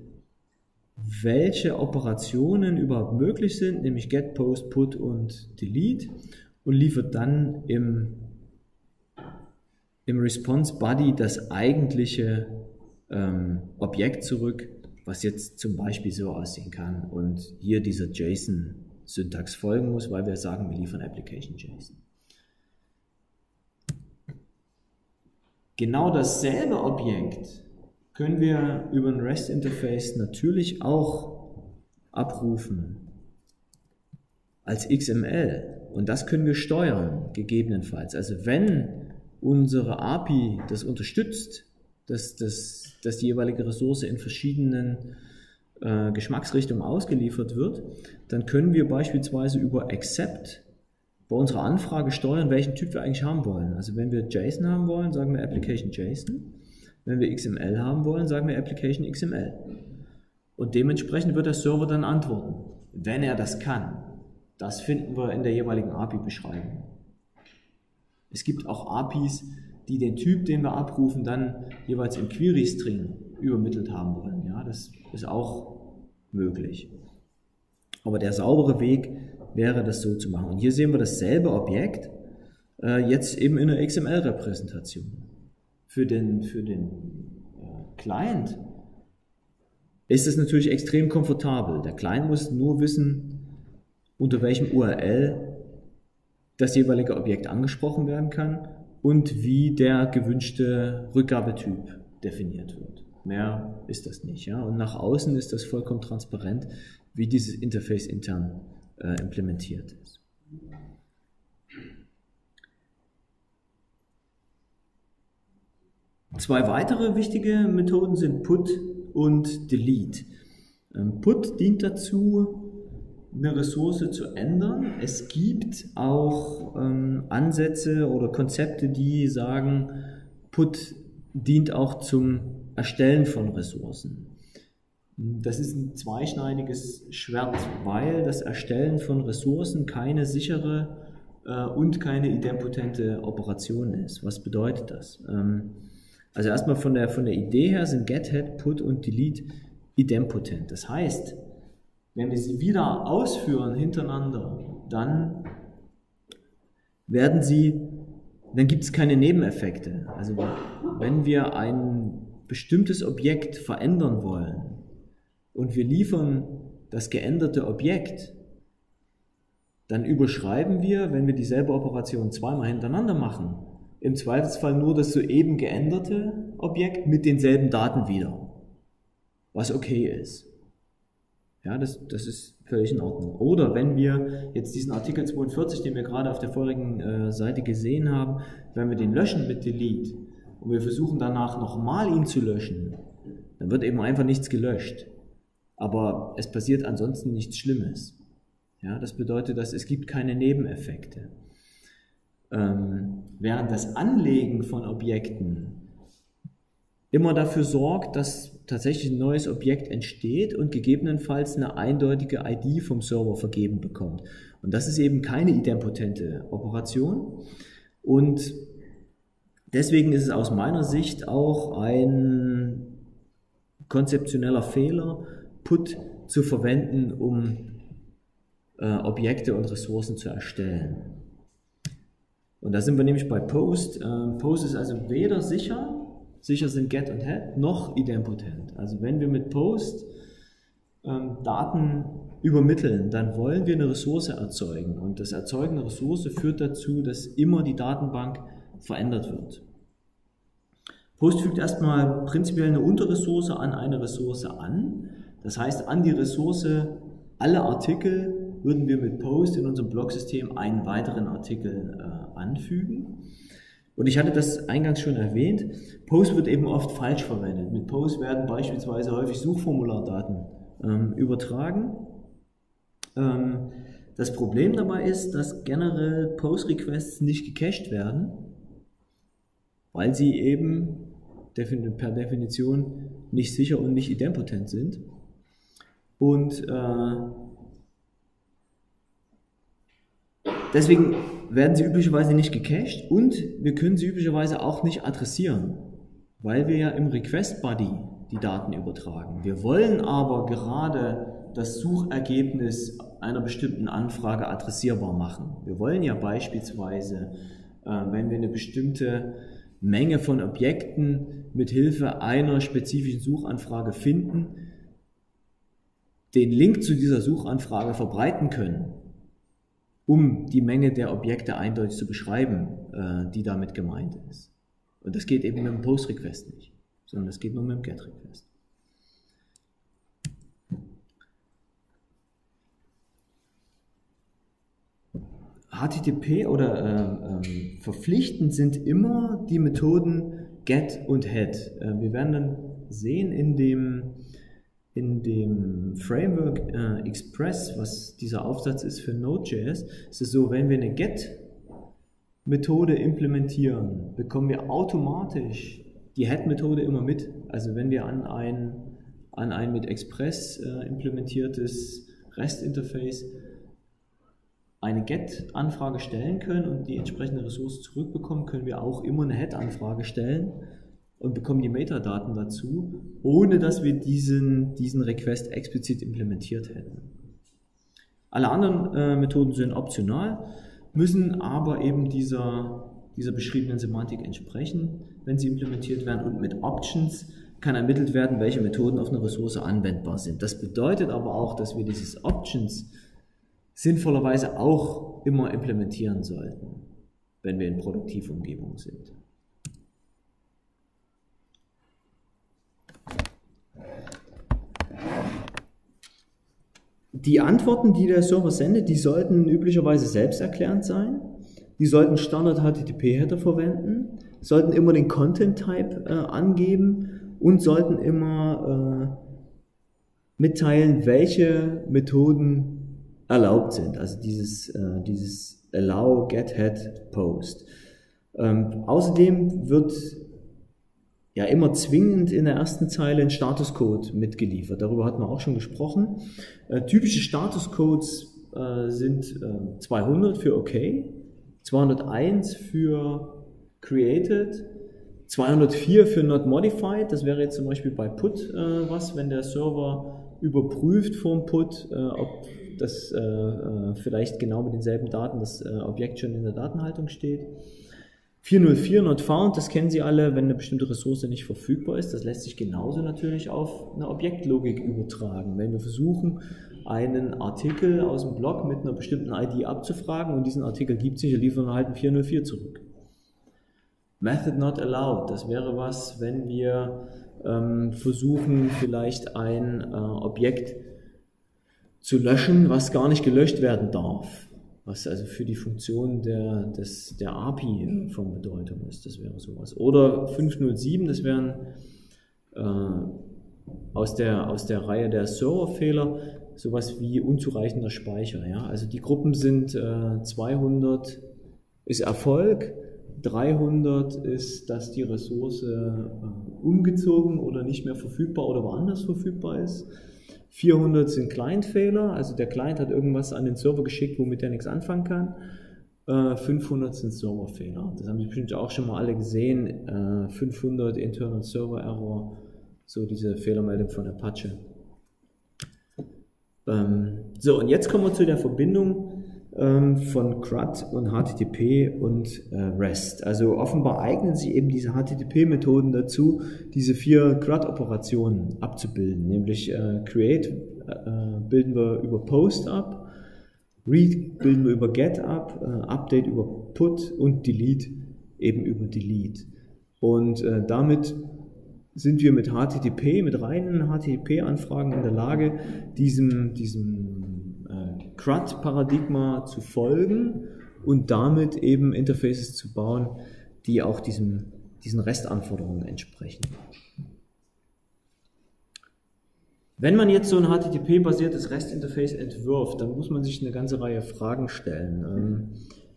welche Operationen überhaupt möglich sind, nämlich Get, Post, Put und Delete, und liefert dann im Response Body das eigentliche Objekt zurück, was jetzt zum Beispiel so aussehen kann und hier dieser JSON-Syntax folgen muss, weil wir sagen, wir liefern Application.json. Genau dasselbe Objekt können wir über ein REST-Interface natürlich auch abrufen als XML. Und das können wir steuern, gegebenenfalls. Also wenn unsere API das unterstützt, dass die jeweilige Ressource in verschiedenen Geschmacksrichtungen ausgeliefert wird, dann können wir beispielsweise über Accept bei unserer Anfrage steuern, welchen Typ wir eigentlich haben wollen. Also wenn wir JSON haben wollen, sagen wir Application.json. Wenn wir XML haben wollen, sagen wir Application XML. Und dementsprechend wird der Server dann antworten, wenn er das kann. Das finden wir in der jeweiligen API-Beschreibung. Es gibt auch APIs, die den Typ, den wir abrufen, dann jeweils im Query-String übermittelt haben wollen. Ja, das ist auch möglich. Aber der saubere Weg wäre, das so zu machen. Und hier sehen wir dasselbe Objekt, jetzt eben in einer XML-Repräsentation. Für den Client ist es natürlich extrem komfortabel. Der Client muss nur wissen, unter welchem URL das jeweilige Objekt angesprochen werden kann und wie der gewünschte Rückgabetyp definiert wird. Mehr ist das nicht. Ja? Und nach außen ist das vollkommen transparent, wie dieses Interface intern implementiert ist. Zwei weitere wichtige Methoden sind Put und Delete. Put dient dazu, eine Ressource zu ändern. Es gibt auch Ansätze oder Konzepte, die sagen, Put dient auch zum Erstellen von Ressourcen. Das ist ein zweischneidiges Schwert, weil das Erstellen von Ressourcen keine sichere und keine idempotente Operation ist. Was bedeutet das? Also erstmal von der Idee her sind Get, Head, Put und Delete idempotent. Das heißt, wenn wir sie wieder ausführen hintereinander, dann gibt es keine Nebeneffekte. Also wenn wir ein bestimmtes Objekt verändern wollen und wir liefern das geänderte Objekt, dann überschreiben wir, wenn wir dieselbe Operation zweimal hintereinander machen, im Zweifelsfall nur das soeben geänderte Objekt mit denselben Daten wieder, was okay ist. Ja, das ist völlig in Ordnung. Oder wenn wir jetzt diesen Artikel 42, den wir gerade auf der vorigen Seite gesehen haben, wenn wir den löschen mit Delete und wir versuchen danach nochmal ihn zu löschen, dann wird eben einfach nichts gelöscht. Aber es passiert ansonsten nichts Schlimmes. Ja, das bedeutet, dass es gibt keine Nebeneffekte. Während das Anlegen von Objekten immer dafür sorgt, dass tatsächlich ein neues Objekt entsteht und gegebenenfalls eine eindeutige ID vom Server vergeben bekommt. Und das ist eben keine idempotente Operation. Und deswegen ist es aus meiner Sicht auch ein konzeptioneller Fehler, Put zu verwenden, um Objekte und Ressourcen zu erstellen. Und da sind wir nämlich bei Post. Post ist also weder sicher sind Get und Head, noch idempotent. Also wenn wir mit Post Daten übermitteln, dann wollen wir eine Ressource erzeugen. Und das Erzeugen einer Ressource führt dazu, dass immer die Datenbank verändert wird. Post fügt erstmal prinzipiell eine Unterressource an eine Ressource an. Das heißt, an die Ressource alle Artikel würden wir mit Post in unserem Blocksystem einen weiteren Artikel anfügen. Und ich hatte das eingangs schon erwähnt, Post wird eben oft falsch verwendet. Mit Post werden beispielsweise häufig Suchformulardaten übertragen. Das Problem dabei ist, dass generell Post-Requests nicht gecached werden, weil sie eben per Definition nicht sicher und nicht idempotent sind. Und deswegen werden sie üblicherweise nicht gecached und wir können sie üblicherweise auch nicht adressieren, weil wir ja im Request Body die Daten übertragen. Wir wollen aber gerade das Suchergebnis einer bestimmten Anfrage adressierbar machen. Wir wollen ja beispielsweise, wenn wir eine bestimmte Menge von Objekten mit Hilfe einer spezifischen Suchanfrage finden, den Link zu dieser Suchanfrage verbreiten können, um die Menge der Objekte eindeutig zu beschreiben, die damit gemeint ist. Und das geht eben mit dem Post-Request nicht, sondern das geht nur mit dem Get-Request. HTTP oder verpflichtend sind immer die Methoden Get und Head. Wir werden dann sehen in dem Framework Express, was dieser Aufsatz ist für Node.js, ist es so, wenn wir eine Get-Methode implementieren, bekommen wir automatisch die Head-Methode immer mit. Also wenn wir an ein mit Express implementiertes REST-Interface eine Get-Anfrage stellen können und die entsprechende Ressource zurückbekommen, können wir auch immer eine Head-Anfrage stellen und bekommen die Metadaten dazu, ohne dass wir diesen Request explizit implementiert hätten. Alle anderen Methoden sind optional, müssen aber eben dieser beschriebenen Semantik entsprechen, wenn sie implementiert werden, und mit Options kann ermittelt werden, welche Methoden auf eine Ressource anwendbar sind. Das bedeutet aber auch, dass wir dieses Options sinnvollerweise auch immer implementieren sollten, wenn wir in Produktivumgebungen sind. Die Antworten, die der Server sendet, die sollten üblicherweise selbsterklärend sein. Die sollten Standard-HTTP-Header verwenden, sollten immer den Content-Type angeben und sollten immer mitteilen, welche Methoden erlaubt sind. Also dieses Allow, Get, Head, Post. Außerdem wird ja immer zwingend in der ersten Zeile ein Statuscode mitgeliefert. Darüber hatten wir auch schon gesprochen. Typische Statuscodes sind 200 für OK, 201 für Created, 204 für Not Modified. Das wäre jetzt zum Beispiel bei Put was, wenn der Server überprüft vom Put, ob das vielleicht genau mit denselben Daten das Objekt schon in der Datenhaltung steht. 404 Not Found, das kennen Sie alle, wenn eine bestimmte Ressource nicht verfügbar ist. Das lässt sich genauso natürlich auf eine Objektlogik übertragen. Wenn wir versuchen, einen Artikel aus dem Blog mit einer bestimmten ID abzufragen und diesen Artikel gibt es nicht, dann liefern wir halt ein 404 zurück. Method not allowed, das wäre was, wenn wir versuchen, vielleicht ein Objekt zu löschen, was gar nicht gelöscht werden darf. Was also für die Funktion der API von Bedeutung ist, das wäre sowas. Oder 507, das wären aus der Reihe der Serverfehler sowas wie unzureichender Speicher. Ja? Also die Gruppen sind 200 ist Erfolg, 300 ist, dass die Ressource umgezogen oder nicht mehr verfügbar oder woanders verfügbar ist. 400 sind Client-Fehler, also der Client hat irgendwas an den Server geschickt, womit er nichts anfangen kann. 500 sind Serverfehler. Das haben Sie bestimmt auch schon mal alle gesehen. 500 Internal Server Error, so diese Fehlermeldung von Apache. So, und jetzt kommen wir zu der Verbindung von CRUD und HTTP und REST. Also offenbar eignen sich eben diese HTTP-Methoden dazu, diese 4 CRUD-Operationen abzubilden, nämlich Create bilden wir über Post ab, Read bilden wir über Get ab, Update über Put und Delete eben über Delete. Und damit sind wir mit HTTP, mit reinen HTTP-Anfragen in der Lage, diesem CRUD-Paradigma zu folgen und damit eben Interfaces zu bauen, die auch diesen REST-Anforderungen entsprechen. Wenn man jetzt so ein HTTP-basiertes REST-Interface entwirft, dann muss man sich eine ganze Reihe Fragen stellen.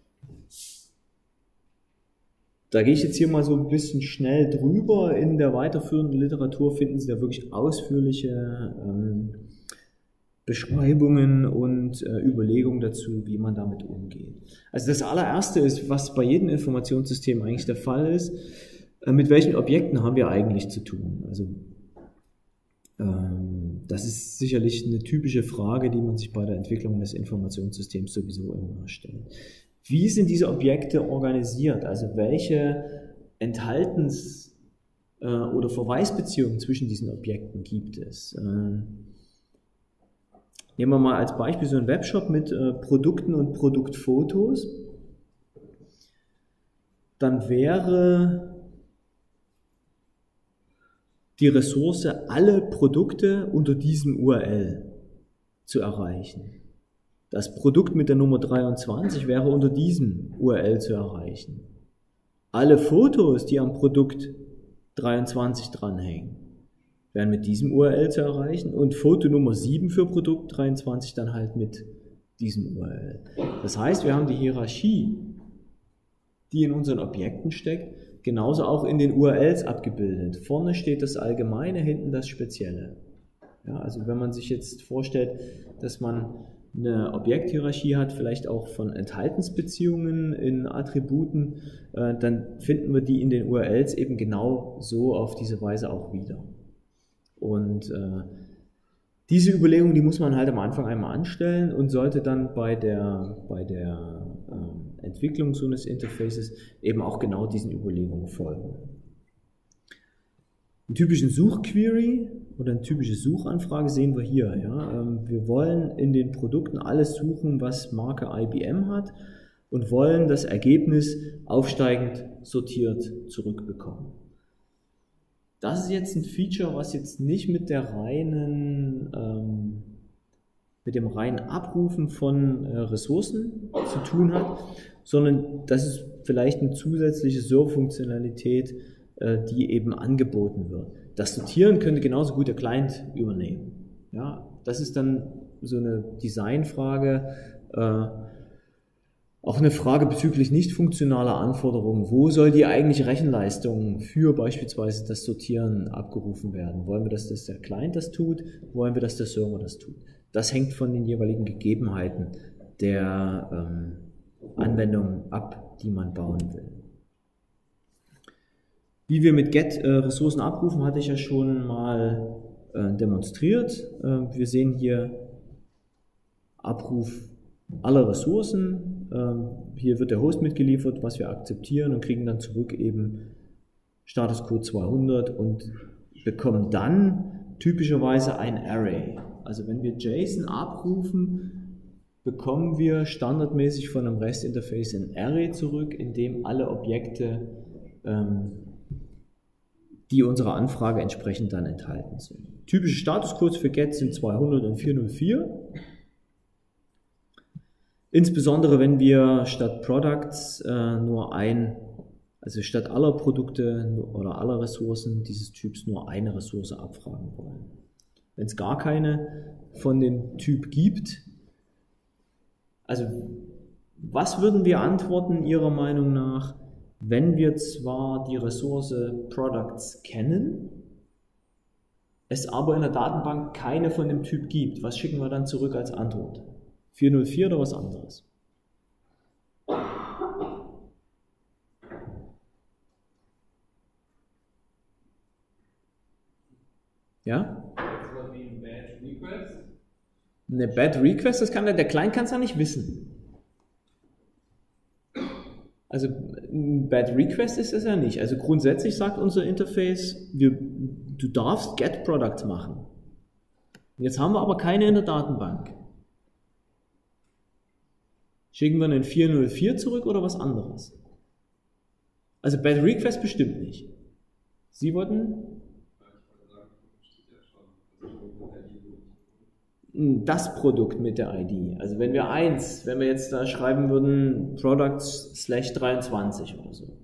Da gehe ich jetzt hier mal so ein bisschen schnell drüber. In der weiterführenden Literatur finden Sie da wirklich ausführliche Beschreibungen und Überlegungen dazu, wie man damit umgeht. Also das allererste ist, was bei jedem Informationssystem eigentlich der Fall ist, mit welchen Objekten haben wir eigentlich zu tun? Also das ist sicherlich eine typische Frage, die man sich bei der Entwicklung des Informationssystems sowieso immer stellt. Wie sind diese Objekte organisiert? Also welche Enthaltens- oder Verweisbeziehungen zwischen diesen Objekten gibt es? Nehmen wir mal als Beispiel so einen Webshop mit Produkten und Produktfotos. Dann wäre die Ressource alle Produkte unter diesem URL zu erreichen. Das Produkt mit der Nummer 23 wäre unter diesem URL zu erreichen. Alle Fotos, die am Produkt 23 dranhängen, wären mit diesem URL zu erreichen und Foto Nummer 7 für Produkt 23 dann halt mit diesem URL. Das heißt, wir haben die Hierarchie, die in unseren Objekten steckt, genauso auch in den URLs abgebildet. Vorne steht das Allgemeine, hinten das Spezielle. Ja, also wenn man sich jetzt vorstellt, dass man eine Objekthierarchie hat, vielleicht auch von Enthaltensbeziehungen in Attributen, dann finden wir die in den URLs eben genau so auf diese Weise auch wieder. Und diese Überlegung, die muss man halt am Anfang einmal anstellen und sollte dann bei der Entwicklung so eines Interfaces eben auch genau diesen Überlegungen folgen. Einen typischen Suchquery oder eine typische Suchanfrage sehen wir hier. Ja? Wir wollen in den Produkten alles suchen, was Marke IBM hat und wollen das Ergebnis aufsteigend sortiert zurückbekommen. Das ist jetzt ein Feature, was jetzt nicht mit dem reinen Abrufen von Ressourcen zu tun hat, sondern das ist vielleicht eine zusätzliche Server-Funktionalität, die eben angeboten wird. Das Sortieren könnte genauso gut der Client übernehmen. Ja, das ist dann so eine Designfrage, auch eine Frage bezüglich nicht funktionaler Anforderungen. Wo soll die eigentliche Rechenleistung für beispielsweise das Sortieren abgerufen werden? Wollen wir, dass der Client das tut? Wollen wir, dass der Server das tut? Das hängt von den jeweiligen Gegebenheiten der Anwendung ab, die man bauen will. Wie wir mit Get Ressourcen abrufen, hatte ich ja schon mal demonstriert. Wir sehen hier Abruf aller Ressourcen. Hier wird der Host mitgeliefert, was wir akzeptieren, und kriegen dann zurück eben Status Code 200 und bekommen dann typischerweise ein Array. Also wenn wir JSON abrufen, bekommen wir standardmäßig von einem REST-Interface ein Array zurück, in dem alle Objekte, die unserer Anfrage entsprechend dann enthalten sind. Typische Statuscodes für Get sind 200 und 404. Insbesondere wenn wir statt Products also statt aller Produkte oder aller Ressourcen dieses Typs nur eine Ressource abfragen wollen. Wenn es gar keine von dem Typ gibt, also was würden wir antworten Ihrer Meinung nach, wenn wir zwar die Ressource Products kennen, es aber in der Datenbank keine von dem Typ gibt? Was schicken wir dann zurück als Antwort? 404 oder was anderes? Ja? Das wie ein Bad Request? Eine Bad Request, der Client kann es ja nicht wissen. Also ein Bad Request ist es ja nicht. Also grundsätzlich sagt unser Interface, du darfst Get Products machen. Jetzt haben wir aber keine in der Datenbank. Schicken wir einen 404 zurück oder was anderes? Also Bad Request bestimmt nicht. Sie wollten? Das Produkt mit der ID. Also wenn wir jetzt da schreiben würden Products/23 oder so.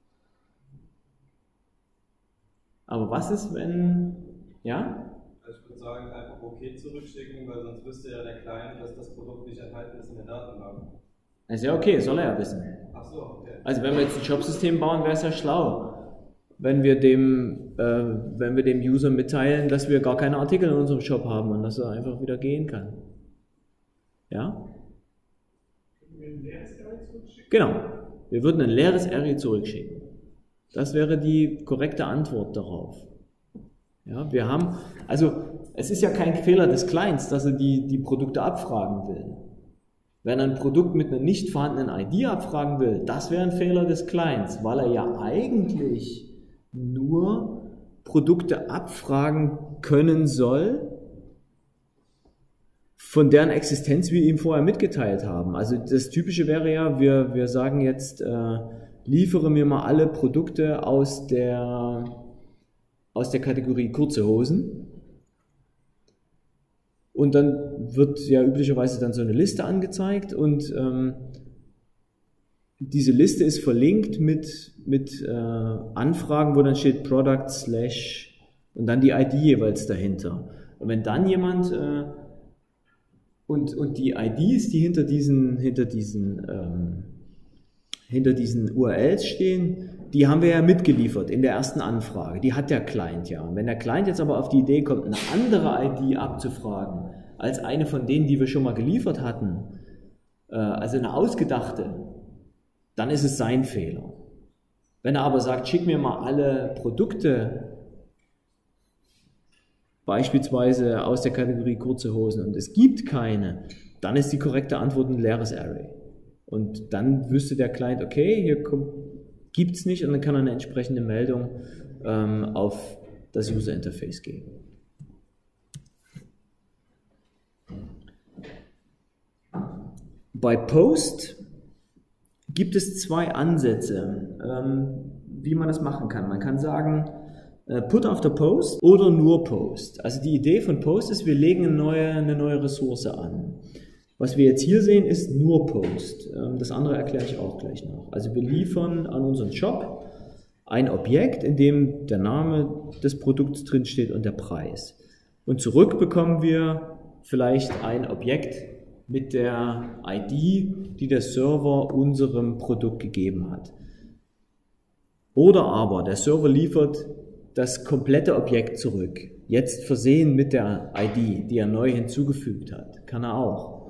Aber was ist, wenn, ja? Also ich würde sagen, einfach OK zurückschicken, weil sonst wüsste ja der Client, dass das Produkt nicht enthalten ist in der Datenbank. Das ist ja okay, soll er ja wissen. Ach so, okay. Also wenn wir jetzt ein Jobsystem bauen, wäre es ja schlau, wenn wir dem User mitteilen, dass wir gar keine Artikel in unserem Shop haben und dass er einfach wieder gehen kann. Ja? Können wir ein leeres Array zurückschicken? Genau. Wir würden ein leeres Array zurückschicken. Das wäre die korrekte Antwort darauf. Ja, es ist ja kein Fehler des Clients, dass er die Produkte abfragen will. Wenn er ein Produkt mit einer nicht vorhandenen ID abfragen will, das wäre ein Fehler des Clients, weil er ja eigentlich nur Produkte abfragen können soll, von deren Existenz wir ihm vorher mitgeteilt haben. Also das Typische wäre ja, wir sagen jetzt, liefere mir mal alle Produkte aus der Kategorie kurze Hosen. Und dann wird ja üblicherweise dann so eine Liste angezeigt und diese Liste ist verlinkt mit Anfragen, wo dann steht Product/ und dann die ID jeweils dahinter. Und wenn dann jemand und die IDs, die hinter diesen URLs stehen, die haben wir ja mitgeliefert in der ersten Anfrage. Die hat der Client ja. Und wenn der Client jetzt aber auf die Idee kommt, eine andere ID abzufragen, als eine von denen, die wir schon mal geliefert hatten, also eine ausgedachte, dann ist es sein Fehler. Wenn er aber sagt, schick mir mal alle Produkte, beispielsweise aus der Kategorie kurze Hosen, und es gibt keine, dann ist die korrekte Antwort ein leeres Array. Und dann wüsste der Client, okay, hier gibt es nicht, und dann kann er eine entsprechende Meldung auf das User Interface geben. Bei Post gibt es zwei Ansätze, wie man das machen kann. Man kann sagen, Put after Post oder nur Post. Also die Idee von Post ist, wir legen eine neue Ressource an. Was wir jetzt hier sehen, ist nur Post. Das andere erkläre ich auch gleich noch. Also wir liefern an unseren Shop ein Objekt, in dem der Name des Produkts drin steht und der Preis. Und zurück bekommen wir vielleicht ein Objekt mit der ID, die der Server unserem Produkt gegeben hat. Oder aber der Server liefert das komplette Objekt zurück, jetzt versehen mit der ID, die er neu hinzugefügt hat. Kann er auch.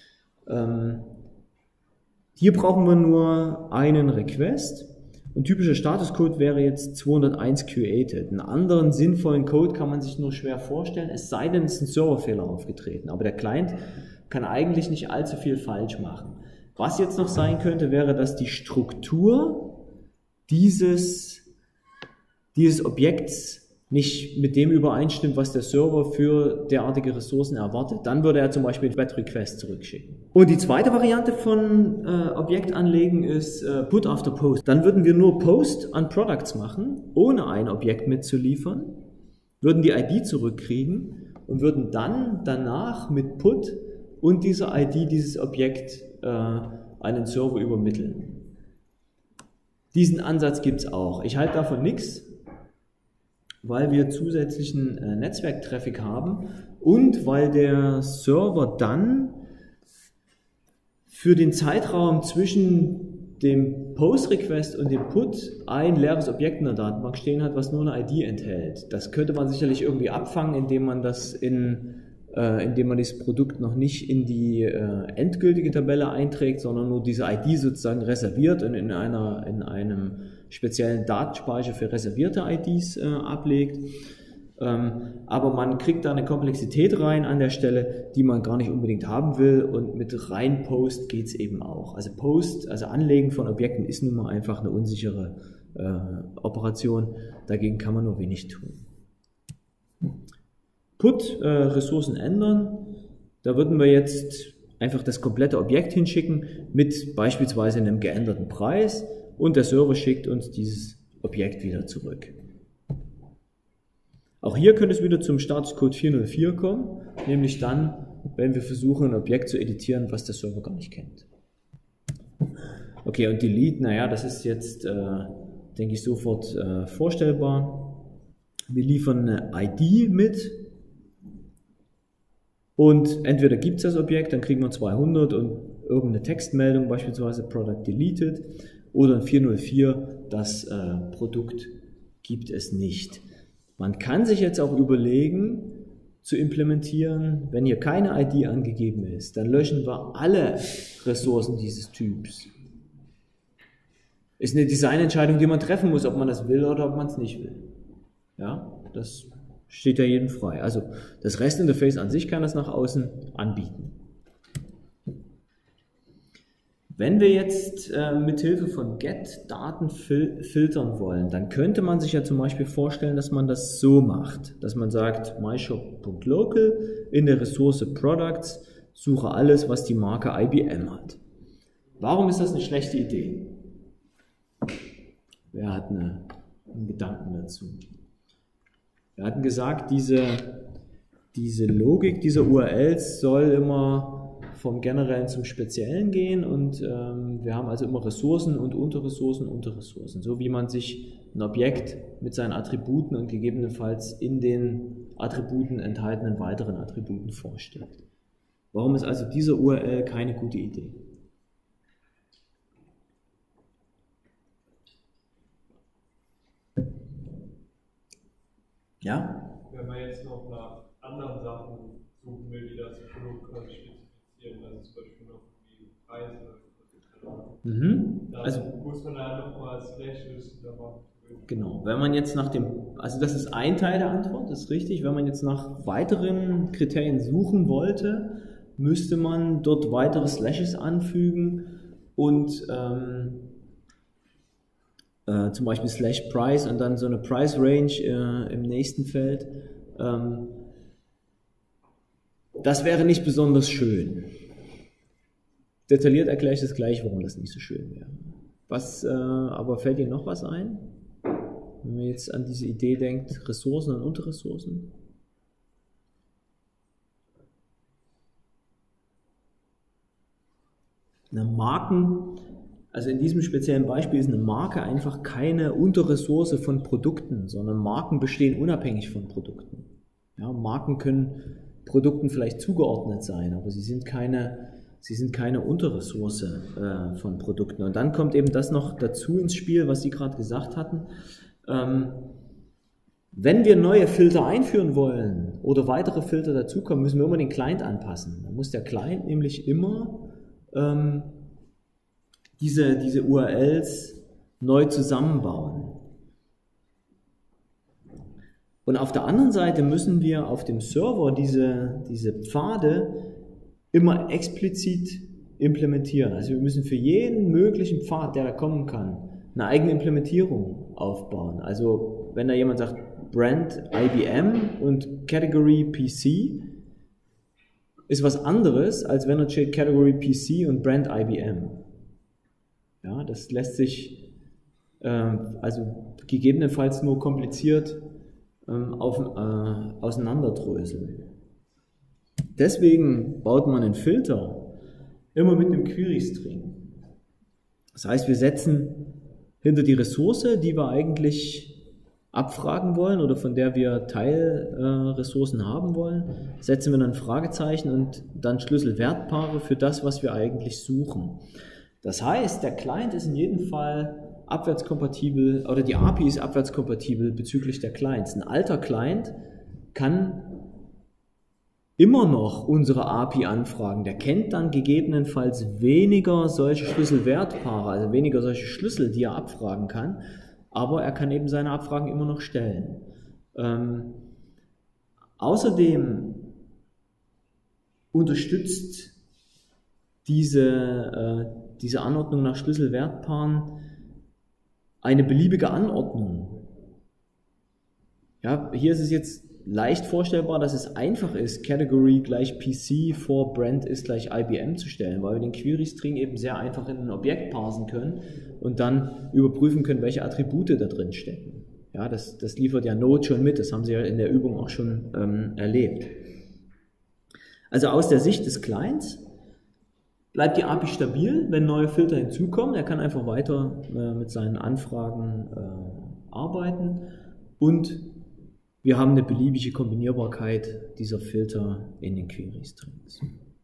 Hier brauchen wir nur einen Request. Ein typischer Statuscode wäre jetzt 201 created. Einen anderen sinnvollen Code kann man sich nur schwer vorstellen, es sei denn, es ist ein Serverfehler aufgetreten. Aber der Client kann eigentlich nicht allzu viel falsch machen. Was jetzt noch sein könnte, wäre, dass die Struktur dieses Objekts nicht mit dem übereinstimmt, was der Server für derartige Ressourcen erwartet. Dann würde er zum Beispiel Bad Request zurückschicken. Und die zweite Variante von Objekt anlegen ist Put after Post. Dann würden wir nur Post an Products machen, ohne ein Objekt mitzuliefern, würden die ID zurückkriegen und würden dann danach mit Put und dieser ID dieses Objekt an den Server übermitteln. Diesen Ansatz gibt es auch. Ich halte davon nichts, weil wir zusätzlichen Netzwerktraffic haben und weil der Server dann für den Zeitraum zwischen dem Post-Request und dem Put ein leeres Objekt in der Datenbank stehen hat, was nur eine ID enthält. Das könnte man sicherlich irgendwie abfangen, indem man dieses Produkt noch nicht in die endgültige Tabelle einträgt, sondern nur diese ID sozusagen reserviert und in einem speziellen Datenspeicher für reservierte IDs ablegt. Aber man kriegt da eine Komplexität rein an der Stelle, die man gar nicht unbedingt haben will, und mit rein Post geht es eben auch. Also Post, also Anlegen von Objekten, ist nun mal einfach eine unsichere Operation, dagegen kann man nur wenig tun. Put, Ressourcen ändern, da würden wir jetzt einfach das komplette Objekt hinschicken mit beispielsweise einem geänderten Preis und der Server schickt uns dieses Objekt wieder zurück. Auch hier könnte es wieder zum Statuscode 404 kommen, nämlich dann, wenn wir versuchen, ein Objekt zu editieren, was der Server gar nicht kennt. Okay, und Delete, naja, das ist jetzt, denke ich, sofort vorstellbar. Wir liefern eine ID mit. Und entweder gibt es das Objekt, dann kriegen wir 200 und irgendeine Textmeldung, beispielsweise Product Deleted, oder ein 404, das Produkt gibt es nicht. Man kann sich jetzt auch überlegen, zu implementieren, wenn hier keine ID angegeben ist, dann löschen wir alle Ressourcen dieses Typs. Ist eine Designentscheidung, die man treffen muss, ob man das will oder ob man es nicht will. Ja, das steht ja jedem frei. Also das REST-Interface an sich kann das nach außen anbieten. Wenn wir jetzt mit Hilfe von GET Daten filtern wollen, dann könnte man sich ja zum Beispiel vorstellen, dass man das so macht, dass man sagt, myshop.local, in der Ressource Products suche alles, was die Marke IBM hat. Warum ist das eine schlechte Idee? Wer hat einen Gedanken dazu? Wir hatten gesagt, diese Logik dieser URLs soll immer vom Generellen zum Speziellen gehen, und wir haben also immer Ressourcen und Unterressourcen, Unterressourcen, so wie man sich ein Objekt mit seinen Attributen und gegebenenfalls in den Attributen enthaltenen weiteren Attributen vorstellt. Warum ist also diese URL keine gute Idee? Ja? Wenn man jetzt noch nach anderen Sachen suchen will, die das Produkt spezifizieren, also zum Beispiel noch die Preise oder dann muss man da nochmal Slashes machen. Genau, wenn man jetzt nach dem, also das ist ein Teil der Antwort, das ist richtig, wenn man jetzt nach weiteren Kriterien suchen wollte, müsste man dort weitere Slashes anfügen und zum Beispiel /price und dann so eine Price Range im nächsten Feld. Das wäre nicht besonders schön. Detailliert erkläre ich das gleich, warum das nicht so schön wäre. Aber fällt Ihnen noch was ein? Wenn man jetzt an diese Idee denkt, Ressourcen und Unterressourcen? Also in diesem speziellen Beispiel ist eine Marke einfach keine Unterressource von Produkten, sondern Marken bestehen unabhängig von Produkten. Ja, Marken können Produkten vielleicht zugeordnet sein, aber sie sind keine Unterressource von Produkten. Und dann kommt eben das noch dazu ins Spiel, was Sie gerade gesagt hatten. Wenn wir neue Filter einführen wollen oder weitere Filter dazukommen, müssen wir immer den Client anpassen. Dann muss der Client nämlich immer diese URLs neu zusammenbauen. Und auf der anderen Seite müssen wir auf dem Server diese Pfade immer explizit implementieren. Also wir müssen für jeden möglichen Pfad, der da kommen kann, eine eigene Implementierung aufbauen. Also wenn da jemand sagt Brand IBM und Category PC, ist was anderes, als wenn da steht Category PC und Brand IBM. Ja, das lässt sich also gegebenenfalls nur kompliziert auseinanderdröseln. Deswegen baut man einen Filter immer mit einem Query-String. Das heißt, wir setzen hinter die Ressource, die wir eigentlich abfragen wollen oder von der wir Teilressourcen haben wollen, setzen wir dann ein Fragezeichen und dann Schlüsselwertpaare für das, was wir eigentlich suchen. Das heißt, der Client ist in jedem Fall abwärtskompatibel oder die API ist abwärtskompatibel bezüglich der Clients. Ein alter Client kann immer noch unsere API anfragen. Der kennt dann gegebenenfalls weniger solche Schlüsselwertpaare, also weniger solche Schlüssel, die er abfragen kann, aber er kann eben seine Abfragen immer noch stellen. Außerdem unterstützt diese Anordnung nach Schlüsselwertpaaren eine beliebige Anordnung. Ja, hier ist es jetzt leicht vorstellbar, dass es einfach ist, Category gleich PC vor Brand ist gleich IBM zu stellen, weil wir den Query-String eben sehr einfach in ein Objekt parsen können und dann überprüfen können, welche Attribute da drin stecken. Ja, das liefert ja Node schon mit, das haben Sie ja in der Übung auch schon erlebt. Also aus der Sicht des Clients bleibt die API stabil, wenn neue Filter hinzukommen. Er kann einfach weiter mit seinen Anfragen arbeiten und wir haben eine beliebige Kombinierbarkeit dieser Filter in den Query-Strings.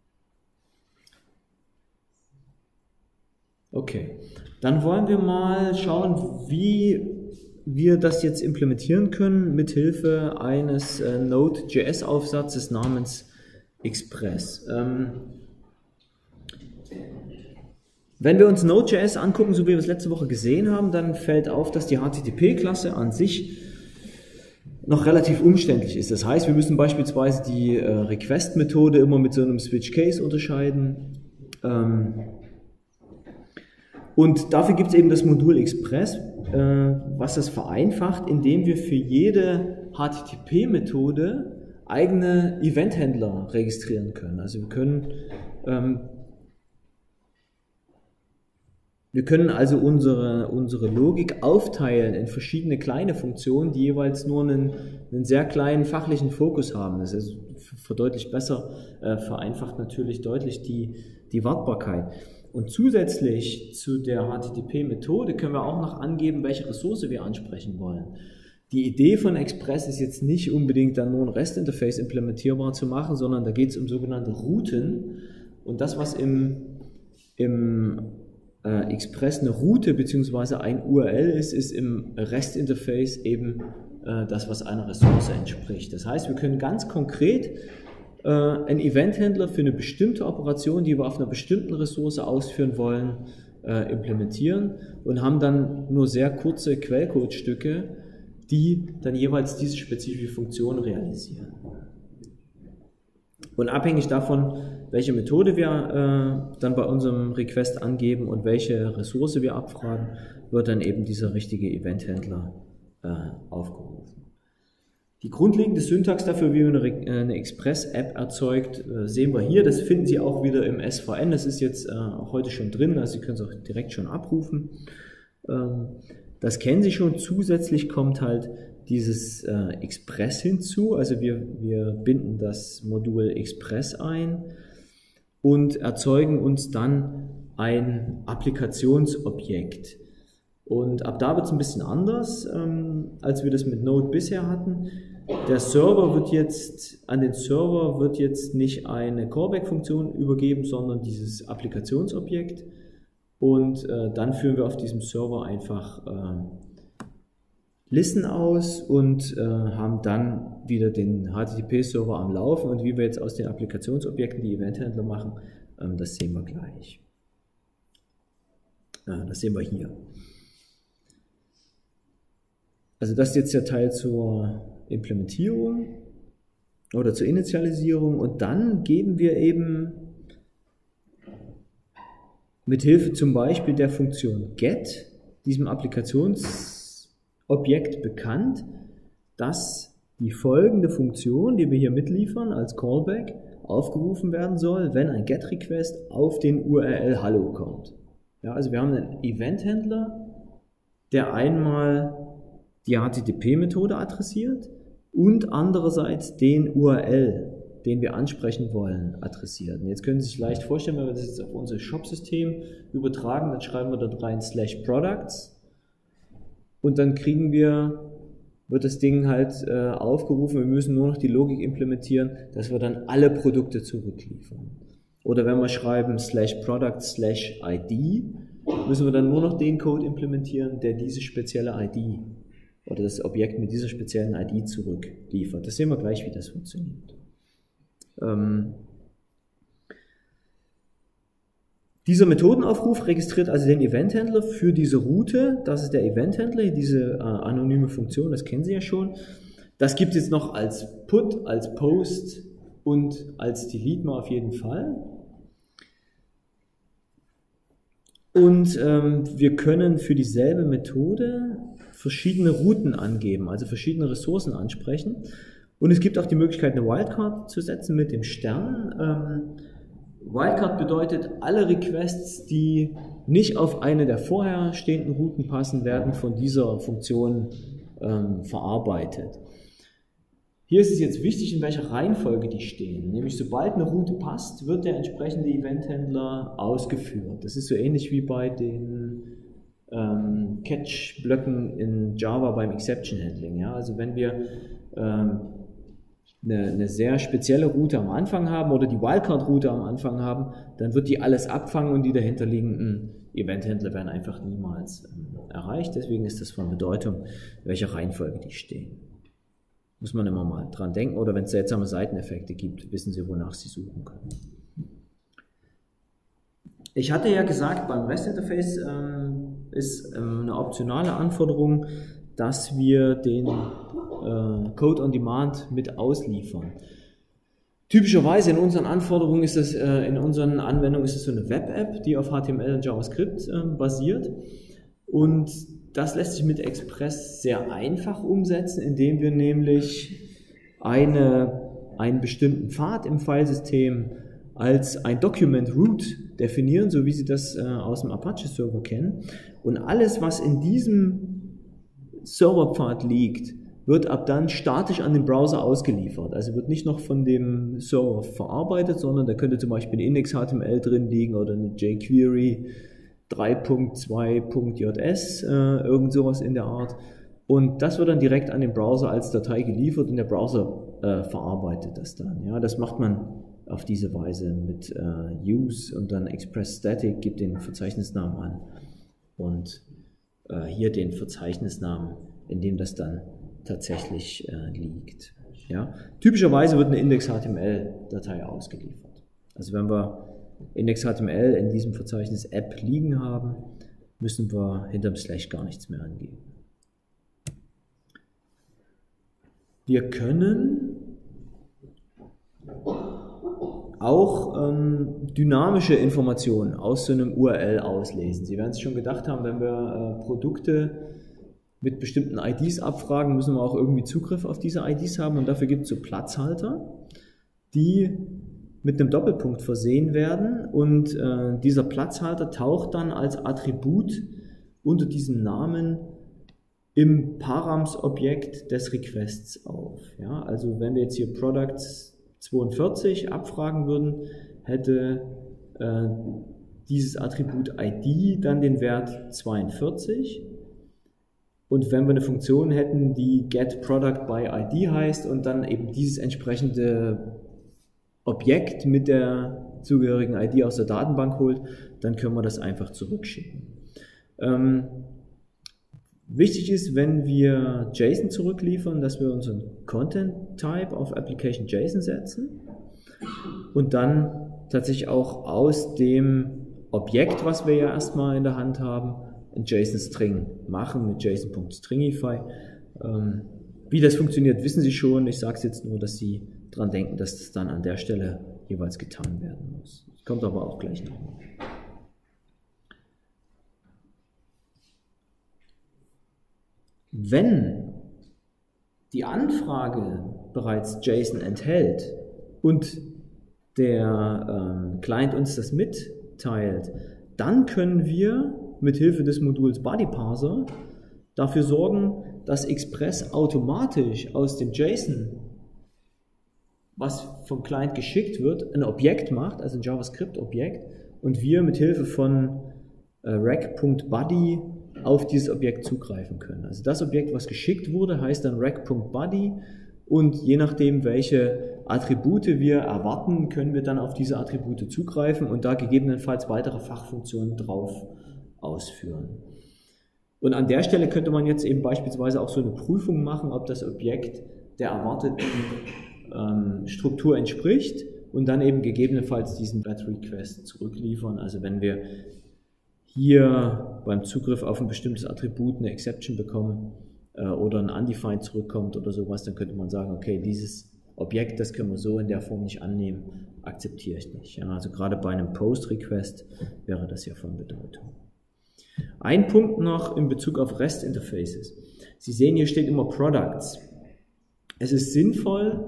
Okay, dann wollen wir mal schauen, wie wir das jetzt implementieren können mit Hilfe eines Node.js-Aufsatzes namens Express. Wenn wir uns Node.js angucken, so wie wir es letzte Woche gesehen haben, dann fällt auf, dass die HTTP-Klasse an sich noch relativ umständlich ist. Das heißt, wir müssen beispielsweise die Request-Methode immer mit so einem Switch-Case unterscheiden. Und dafür gibt es eben das Modul Express, was das vereinfacht, indem wir für jede HTTP-Methode eigene Event-Händler registrieren können. Also wir können also unsere Logik aufteilen in verschiedene kleine Funktionen, die jeweils nur einen sehr kleinen fachlichen Fokus haben. Das ist verdeutlicht besser, vereinfacht natürlich deutlich die Wartbarkeit. Und zusätzlich zu der HTTP-Methode können wir auch noch angeben, welche Ressource wir ansprechen wollen. Die Idee von Express ist jetzt nicht unbedingt dann nur ein REST-Interface implementierbar zu machen, sondern da geht es um sogenannte Routen. Und das, was im Express eine Route bzw. ein URL ist im REST-Interface eben das, was einer Ressource entspricht. Das heißt, wir können ganz konkret einen Event-Händler für eine bestimmte Operation, die wir auf einer bestimmten Ressource ausführen wollen, implementieren und haben dann nur sehr kurze Quellcode-Stücke, die dann jeweils diese spezifische Funktion realisieren. Und abhängig davon, welche Methode wir dann bei unserem Request angeben und welche Ressource wir abfragen, wird dann eben dieser richtige Eventhändler aufgerufen. Die grundlegende Syntax dafür, wie man eine Express-App erzeugt, sehen wir hier. Das finden Sie auch wieder im SVN. Das ist jetzt auch heute schon drin, also Sie können es auch direkt schon abrufen. Das kennen Sie schon. Zusätzlich kommt halt dieses Express hinzu. Also wir binden das Modul Express ein und erzeugen uns dann ein Applikationsobjekt. Und ab da wird es ein bisschen anders, als wir das mit Node bisher hatten. Der Server wird jetzt, an den Server wird jetzt nicht eine Callback-Funktion übergeben, sondern dieses Applikationsobjekt. Und dann führen wir auf diesem Server einfach Listen aus und haben dann wieder den HTTP-Server am Laufen. Und wie wir jetzt aus den Applikationsobjekten die Eventhändler machen, das sehen wir gleich. Das sehen wir hier. Also das ist jetzt der Teil zur Implementierung oder zur Initialisierung, und dann geben wir eben mit Hilfe zum Beispiel der Funktion get diesem Applikationsobjekt bekannt, dass die folgende Funktion, die wir hier mitliefern als Callback, aufgerufen werden soll, wenn ein GET-Request auf den URL Hallo kommt. Ja, also wir haben einen Eventhändler, der einmal die HTTP-Methode adressiert und andererseits den URL, den wir ansprechen wollen, adressiert. Und jetzt können Sie sich leicht vorstellen, wenn wir das jetzt auf unser Shop-System übertragen, dann schreiben wir dort rein /products und dann wird das Ding halt aufgerufen. Wir müssen nur noch die Logik implementieren, dass wir dann alle Produkte zurückliefern. Oder wenn wir schreiben /product/ID, müssen wir dann nur noch den Code implementieren, der diese spezielle ID oder das Objekt mit dieser speziellen ID zurückliefert. Das sehen wir gleich, wie das funktioniert. Dieser Methodenaufruf registriert also den Eventhändler für diese Route. Das ist der Eventhändler, diese anonyme Funktion, das kennen Sie ja schon. Das gibt es jetzt noch als Put, als Post und als Delete mal auf jeden Fall. Und wir können für dieselbe Methode verschiedene Routen angeben, also verschiedene Ressourcen ansprechen. Und es gibt auch die Möglichkeit, eine Wildcard zu setzen mit dem Stern. Wildcard bedeutet, alle Requests, die nicht auf eine der vorher stehenden Routen passen, werden von dieser Funktion verarbeitet. Hier ist es jetzt wichtig, in welcher Reihenfolge die stehen. Nämlich sobald eine Route passt, wird der entsprechende Eventhändler ausgeführt. Das ist so ähnlich wie bei den Catch-Blöcken in Java beim Exception Handling. Ja? Also wenn wir eine sehr spezielle Route am Anfang haben oder die Wildcard-Route am Anfang haben, dann wird die alles abfangen und die dahinterliegenden Eventhändler werden einfach niemals erreicht. Deswegen ist das von Bedeutung, in welcher Reihenfolge die stehen. Muss man immer mal dran denken, oder wenn es seltsame Seiteneffekte gibt, wissen Sie, wonach Sie suchen können. Ich hatte ja gesagt, beim REST-Interface ist eine optionale Anforderung, dass wir den Code on Demand mit ausliefern. Typischerweise in unseren Anforderungen ist es, in unseren Anwendungen ist es so eine Web-App, die auf HTML und JavaScript basiert, und das lässt sich mit Express sehr einfach umsetzen, indem wir nämlich einen bestimmten Pfad im Filesystem als ein Document Root definieren, so wie Sie das aus dem Apache-Server kennen. Und alles, was in diesem Serverpfad liegt, wird ab dann statisch an den Browser ausgeliefert. Also wird nicht noch von dem Server verarbeitet, sondern da könnte zum Beispiel ein Index.html drin liegen oder eine jQuery 3.2.js, irgend sowas in der Art. Und das wird dann direkt an den Browser als Datei geliefert und der Browser verarbeitet das dann. Ja, das macht man auf diese Weise mit use und dann express static, gibt den Verzeichnisnamen an und hier den Verzeichnisnamen, in dem das dann tatsächlich liegt. Ja? Typischerweise wird eine Index.html-Datei ausgeliefert. Also wenn wir Index.html in diesem Verzeichnis App liegen haben, müssen wir hinterm Slash gar nichts mehr angeben. Wir können auch dynamische Informationen aus so einem URL auslesen. Sie werden sich schon gedacht haben, wenn wir Produkte mit bestimmten IDs abfragen, müssen wir auch irgendwie Zugriff auf diese IDs haben und dafür gibt es so Platzhalter, die mit einem Doppelpunkt versehen werden und dieser Platzhalter taucht dann als Attribut unter diesem Namen im Params-Objekt des Requests auf. Ja, also wenn wir jetzt hier Products 42 abfragen würden, hätte dieses Attribut ID dann den Wert 42. Und wenn wir eine Funktion hätten, die getProductById heißt und dann eben dieses entsprechende Objekt mit der zugehörigen ID aus der Datenbank holt, dann können wir das einfach zurückschicken. Wichtig ist, wenn wir JSON zurückliefern, dass wir unseren Content-Type auf Application.json setzen und dann tatsächlich auch aus dem Objekt, was wir ja erstmal in der Hand haben, ein JSON-String machen mit JSON.stringify. Wie das funktioniert, wissen Sie schon. Ich sage es jetzt nur, dass Sie daran denken, dass das dann an der Stelle jeweils getan werden muss. Das kommt aber auch gleich noch. Wenn die Anfrage bereits JSON enthält und der Client uns das mitteilt, dann können wir mit Hilfe des Moduls BuddyParser dafür sorgen, dass Express automatisch aus dem JSON, was vom Client geschickt wird, ein Objekt macht, also ein JavaScript-Objekt, und wir mit Hilfe von rec.buddy auf dieses Objekt zugreifen können. Also das Objekt, was geschickt wurde, heißt dann rec.buddy und je nachdem, welche Attribute wir erwarten, können wir dann auf diese Attribute zugreifen und da gegebenenfalls weitere Fachfunktionen drauf ausführen. Und an der Stelle könnte man jetzt eben beispielsweise auch so eine Prüfung machen, ob das Objekt der erwarteten Struktur entspricht und dann eben gegebenenfalls diesen GET-Request zurückliefern. Also wenn wir hier beim Zugriff auf ein bestimmtes Attribut eine Exception bekommen oder ein Undefined zurückkommt oder sowas, dann könnte man sagen, okay, dieses Objekt, das können wir so in der Form nicht annehmen, akzeptiere ich nicht. Ja, also gerade bei einem Post-Request wäre das ja von Bedeutung. Ein Punkt noch in Bezug auf REST-Interfaces. Sie sehen, hier steht immer Products. Es ist sinnvoll,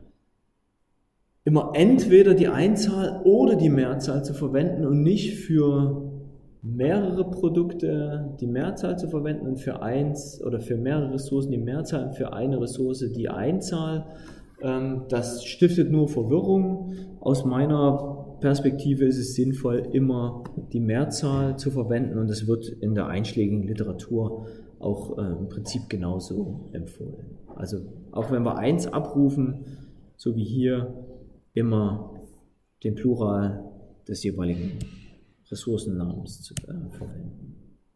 immer entweder die Einzahl oder die Mehrzahl zu verwenden und nicht für mehrere Produkte die Mehrzahl zu verwenden und für eins oder für mehrere Ressourcen die Mehrzahl und für eine Ressource die Einzahl. Das stiftet nur Verwirrung. Aus meiner Perspektive ist es sinnvoll, immer die Mehrzahl zu verwenden und es wird in der einschlägigen Literatur auch im Prinzip genauso empfohlen. Also auch wenn wir 1 abrufen, so wie hier, immer den Plural des jeweiligen Ressourcennamens zu verwenden.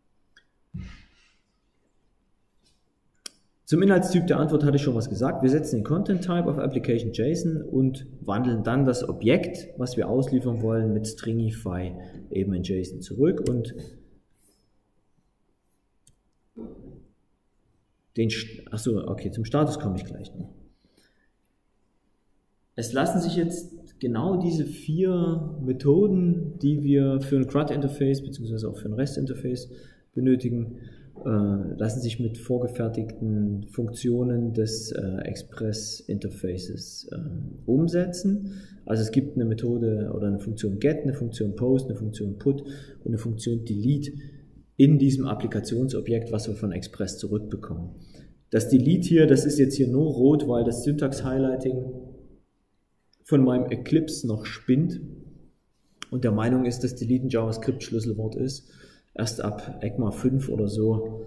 Zum Inhaltstyp der Antwort hatte ich schon was gesagt. Wir setzen den Content-Type auf Application.json und wandeln dann das Objekt, was wir ausliefern wollen, mit Stringify eben in JSON zurück. Und zum Status komme ich gleich noch. Es lassen sich jetzt genau diese 4 Methoden, die wir für ein CRUD-Interface bzw. auch für ein REST-Interface benötigen, lassen sich mit vorgefertigten Funktionen des Express-Interfaces umsetzen. Also es gibt eine Methode oder eine Funktion GET, eine Funktion POST, eine Funktion PUT und eine Funktion DELETE in diesem Applikationsobjekt, was wir von Express zurückbekommen. Das DELETE hier, das ist jetzt hier nur rot, weil das Syntax-Highlighting von meinem Eclipse noch spinnt und der Meinung ist, dass DELETE ein JavaScript-Schlüsselwort ist. Erst ab ECMA 5 oder so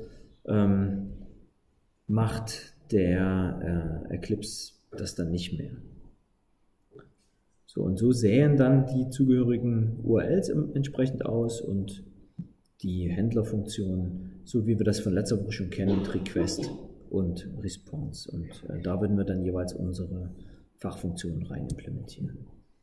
macht der Eclipse das dann nicht mehr. So, und so sähen dann die zugehörigen URLs entsprechend aus und die Händlerfunktion, so wie wir das von letzter Woche schon kennen, mit Request und Response. Und da würden wir dann jeweils unsere Fachfunktionen rein implementieren.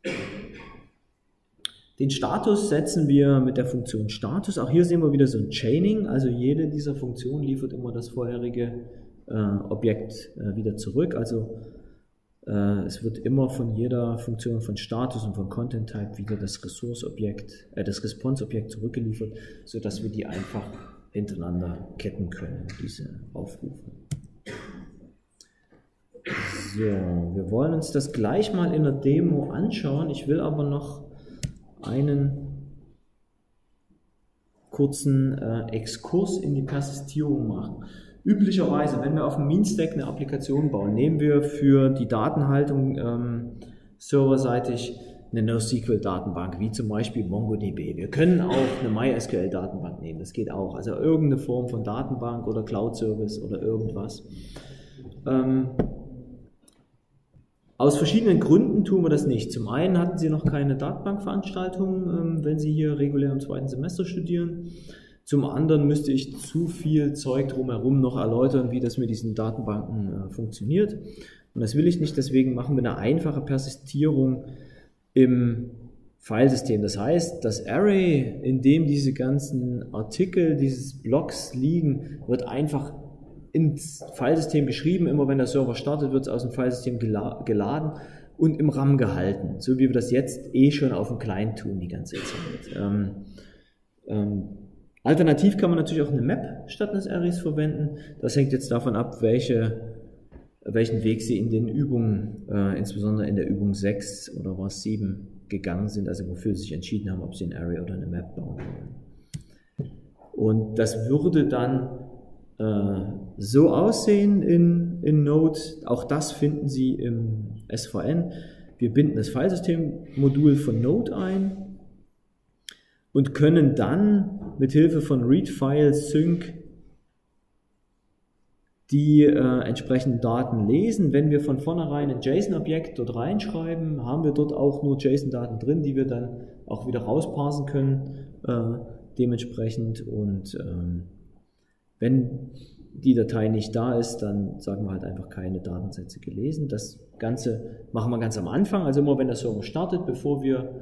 Den Status setzen wir mit der Funktion Status. Auch hier sehen wir wieder so ein Chaining. Also jede dieser Funktionen liefert immer das vorherige Objekt wieder zurück. Also Es wird immer von jeder Funktion von Status und von Content Type wieder das Response-Objekt zurückgeliefert, sodass wir die einfach hintereinander ketten können, diese Aufrufe. So, wir wollen uns das gleich mal in der Demo anschauen. Ich will aber noch einen kurzen Exkurs in die Persistierung machen. Üblicherweise, wenn wir auf dem Mean-Stack eine Applikation bauen, nehmen wir für die Datenhaltung serverseitig eine NoSQL-Datenbank, wie zum Beispiel MongoDB. Wir können auch eine MySQL-Datenbank nehmen, das geht auch. Also irgendeine Form von Datenbank oder Cloud-Service oder irgendwas. Aus verschiedenen Gründen tun wir das nicht. Zum einen hatten Sie noch keine Datenbankveranstaltung, wenn Sie hier regulär im 2. Semester studieren. Zum anderen müsste ich zu viel Zeug drumherum noch erläutern, wie das mit diesen Datenbanken funktioniert. Und das will ich nicht, deswegen machen wir eine einfache Persistierung im Filesystem. Das heißt, das Array, in dem diese ganzen Artikel dieses Blocks liegen, wird einfach ins Filesystem geschrieben. Immer wenn der Server startet, wird es aus dem Filesystem geladen und im RAM gehalten, so wie wir das jetzt schon auf dem Client tun die ganze Zeit. Alternativ kann man natürlich auch eine Map statt eines Arrays verwenden. Das hängt jetzt davon ab, welchen Weg Sie in den Übungen, insbesondere in der Übung 6 oder was 7 gegangen sind, also wofür Sie sich entschieden haben, ob Sie ein Array oder eine Map bauen wollen. Und das würde dann so aussehen in Node. Auch das finden Sie im SVN. Wir binden das Filesystem-Modul von Node ein und können dann mit Hilfe von readFile-Sync die entsprechenden Daten lesen. Wenn wir von vornherein ein JSON-Objekt dort reinschreiben, haben wir dort auch nur JSON-Daten drin, die wir dann auch wieder rausparsen können dementsprechend. Und wenn die Datei nicht da ist, dann sagen wir halt einfach keine Datensätze gelesen. Das Ganze machen wir ganz am Anfang, also immer wenn der Server startet, bevor wir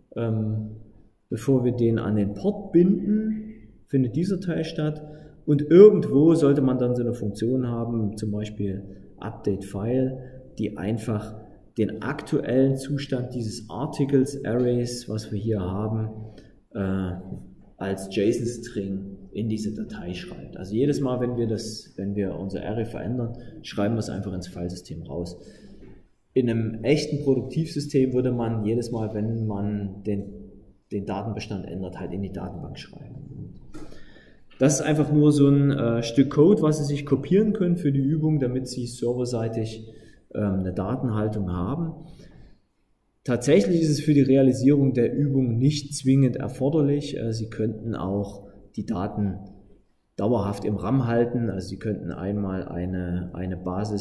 den an den Port binden, findet dieser Teil statt. Und irgendwo sollte man dann so eine Funktion haben, zum Beispiel UpdateFile, die einfach den aktuellen Zustand dieses Articles Arrays, was wir hier haben, als JSON-String in diese Datei schreibt. Also jedes Mal, wenn wir unser Array verändern, schreiben wir es einfach ins Filesystem raus. In einem echten Produktivsystem würde man jedes Mal, wenn man den Datenbestand ändert, halt in die Datenbank schreiben. Das ist einfach nur so ein Stück Code, was Sie sich kopieren können für die Übung, damit Sie serverseitig eine Datenhaltung haben. Tatsächlich ist es für die Realisierung der Übung nicht zwingend erforderlich. Sie könnten auch die Daten dauerhaft im RAM halten. Also Sie könnten einmal einen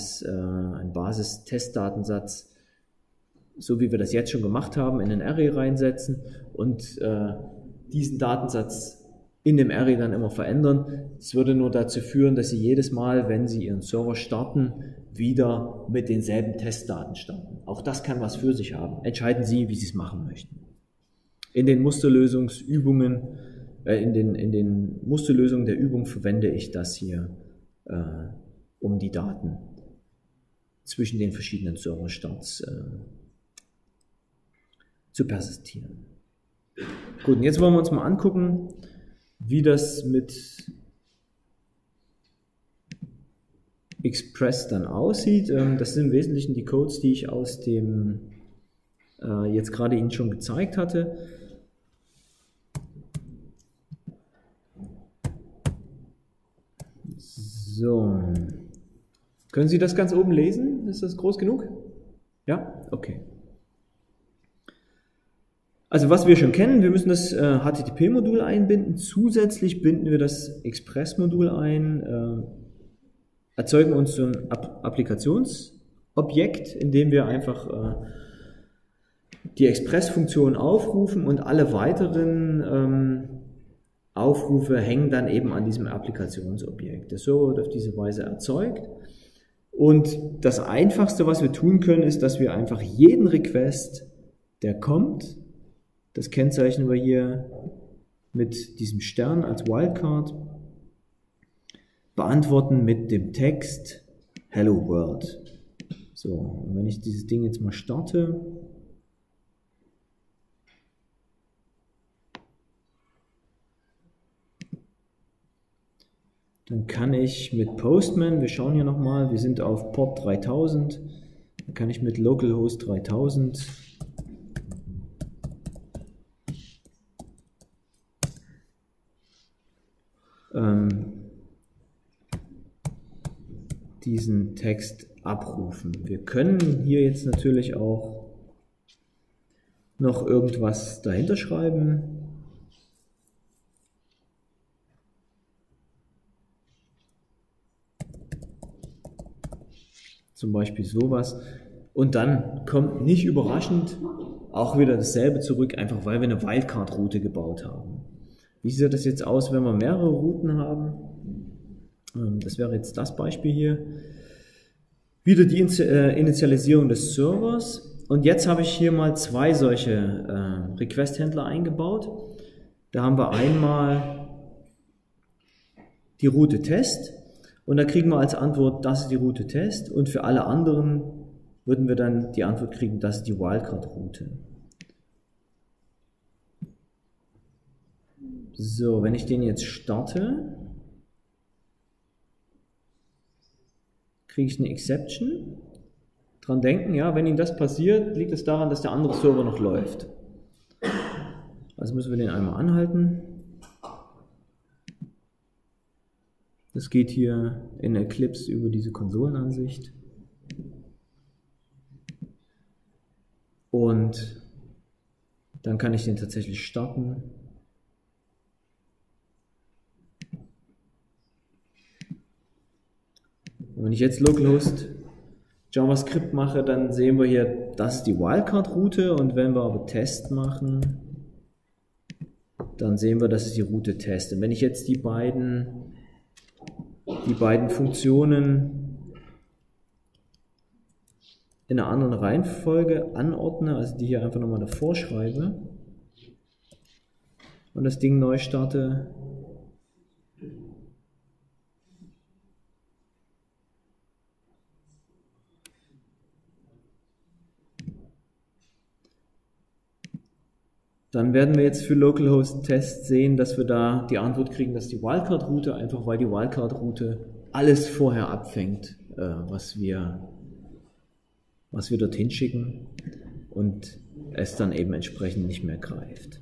Basis-Testdatensatz, so wie wir das jetzt schon gemacht haben, in ein Array reinsetzen und diesen Datensatz in dem Array dann immer verändern. Es würde nur dazu führen, dass Sie jedes Mal, wenn Sie Ihren Server starten, wieder mit denselben Testdaten starten. Auch das kann was für sich haben. Entscheiden Sie, wie Sie es machen möchten. In den Musterlösungsübungen, in den Musterlösungen der Übung verwende ich das hier, um die Daten zwischen den verschiedenen Serverstarts zu persistieren. Gut, und jetzt wollen wir uns mal angucken, wie das mit Express dann aussieht. Das sind im Wesentlichen die Codes, die ich aus dem jetzt gerade Ihnen schon gezeigt hatte. So, können Sie das ganz oben lesen? Ist das groß genug? Ja? Okay. Also was wir schon kennen, wir müssen das HTTP-Modul einbinden, zusätzlich binden wir das Express-Modul ein, erzeugen uns so ein Applikationsobjekt, in dem wir einfach die Express-Funktion aufrufen und alle weiteren Aufrufe hängen dann eben an diesem Applikationsobjekt. Der Server wird auf diese Weise erzeugt und das Einfachste, was wir tun können, ist, dass wir einfach jeden Request, der kommt, das kennzeichnen wir hier mit diesem Stern als Wildcard, beantworten mit dem Text Hello World. Das So, und wenn ich dieses Ding jetzt mal starte, dann kann ich mit Postman, wir schauen hier nochmal, wir sind auf Port 3000, dann kann ich mit localhost 3000 diesen Text abrufen. Wir können hier jetzt natürlich auch noch irgendwas dahinter schreiben. Zum Beispiel sowas. Und dann kommt nicht überraschend auch wieder dasselbe zurück, einfach weil wir eine Wildcard-Route gebaut haben. Wie sieht das jetzt aus, wenn wir mehrere Routen haben? Das wäre jetzt das Beispiel hier. Wieder die Initialisierung des Servers. Und jetzt habe ich hier mal zwei solche Request-Händler eingebaut. Da haben wir einmal die Route Test. Und da kriegen wir als Antwort, das ist die Route Test. Und für alle anderen würden wir dann die Antwort kriegen, das ist die Wildcard-Route. So, wenn ich den jetzt starte, kriege ich eine Exception. Dran denken, ja, wenn Ihnen das passiert, liegt es daran, dass der andere Server noch läuft. Also müssen wir den einmal anhalten. Das geht hier in Eclipse über diese Konsolenansicht. Und dann kann ich den tatsächlich starten. Und wenn ich jetzt localhost JavaScript mache, dann sehen wir hier, das ist die Wildcard-Route. Und wenn wir aber Test machen, dann sehen wir, das ist die Route Test. Und wenn ich jetzt die beiden Funktionen in einer anderen Reihenfolge anordne, also die hier einfach nochmal davor schreibe und das Ding neu starte, dann werden wir jetzt für localhost Test sehen, dass wir da die Antwort kriegen, dass die Wildcard-Route, einfach weil die Wildcard-Route alles vorher abfängt, was wir dorthin schicken und es dann eben entsprechend nicht mehr greift.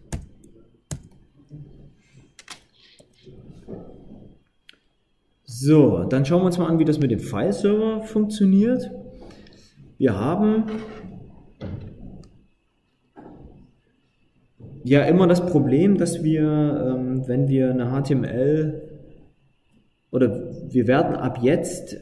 So, dann schauen wir uns mal an, wie das mit dem File-Server funktioniert. Wir haben ja immer das Problem, dass wir, wenn wir eine HTML oder wir werden ab jetzt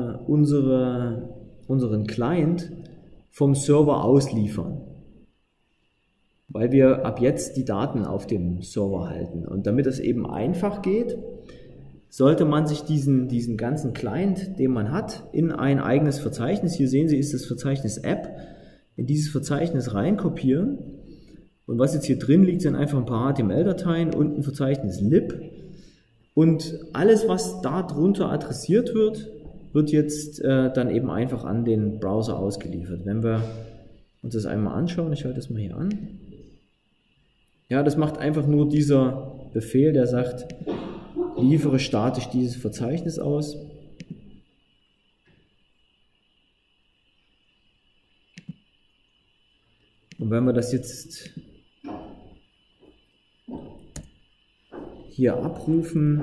unseren Client vom Server ausliefern, weil wir ab jetzt die Daten auf dem Server halten. Und damit das eben einfach geht, sollte man sich diesen ganzen Client, den man hat, in ein eigenes Verzeichnis, hier sehen Sie, ist das Verzeichnis App, in dieses Verzeichnis reinkopieren. Und was jetzt hier drin liegt, sind einfach ein paar HTML-Dateien und ein Verzeichnis lib. Und alles, was da drunter adressiert wird, wird jetzt dann eben einfach an den Browser ausgeliefert. Wenn wir uns das einmal anschauen, ich halte das mal hier an. Ja, das macht einfach nur dieser Befehl, der sagt, liefere statisch dieses Verzeichnis aus. Und wenn wir das jetzt hier abrufen,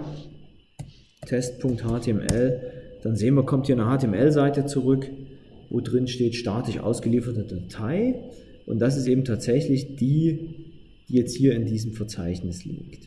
test.html, dann sehen wir, kommt hier eine HTML-Seite zurück, wo drin steht statisch ausgelieferte Datei. Und das ist eben tatsächlich die jetzt hier in diesem Verzeichnis liegt.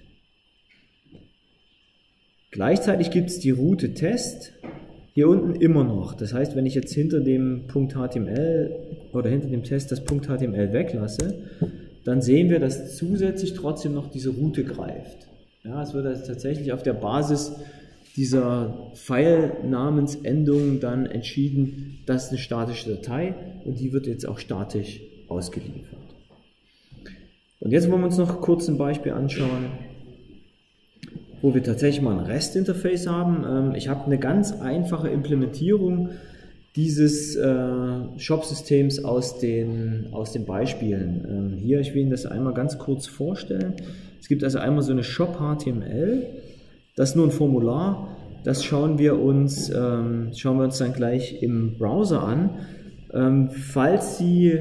Gleichzeitig gibt es die Route Test hier unten immer noch. Das heißt, wenn ich jetzt hinter dem .html oder hinter dem Test das .html weglasse, dann sehen wir, dass zusätzlich trotzdem noch diese Route greift. Ja, es wird also tatsächlich auf der Basis dieser File-Namensendung dann entschieden, das ist eine statische Datei und die wird jetzt auch statisch ausgeliefert. Und jetzt wollen wir uns noch kurz ein Beispiel anschauen, wo wir tatsächlich mal ein REST-Interface haben. Ich habe eine ganz einfache Implementierung dieses Shop-Systems aus den Beispielen. Hier, ich will Ihnen das einmal ganz kurz vorstellen. Es gibt also einmal so eine Shop-HTML, das ist nur ein Formular, das schauen wir uns dann gleich im Browser an. Falls Sie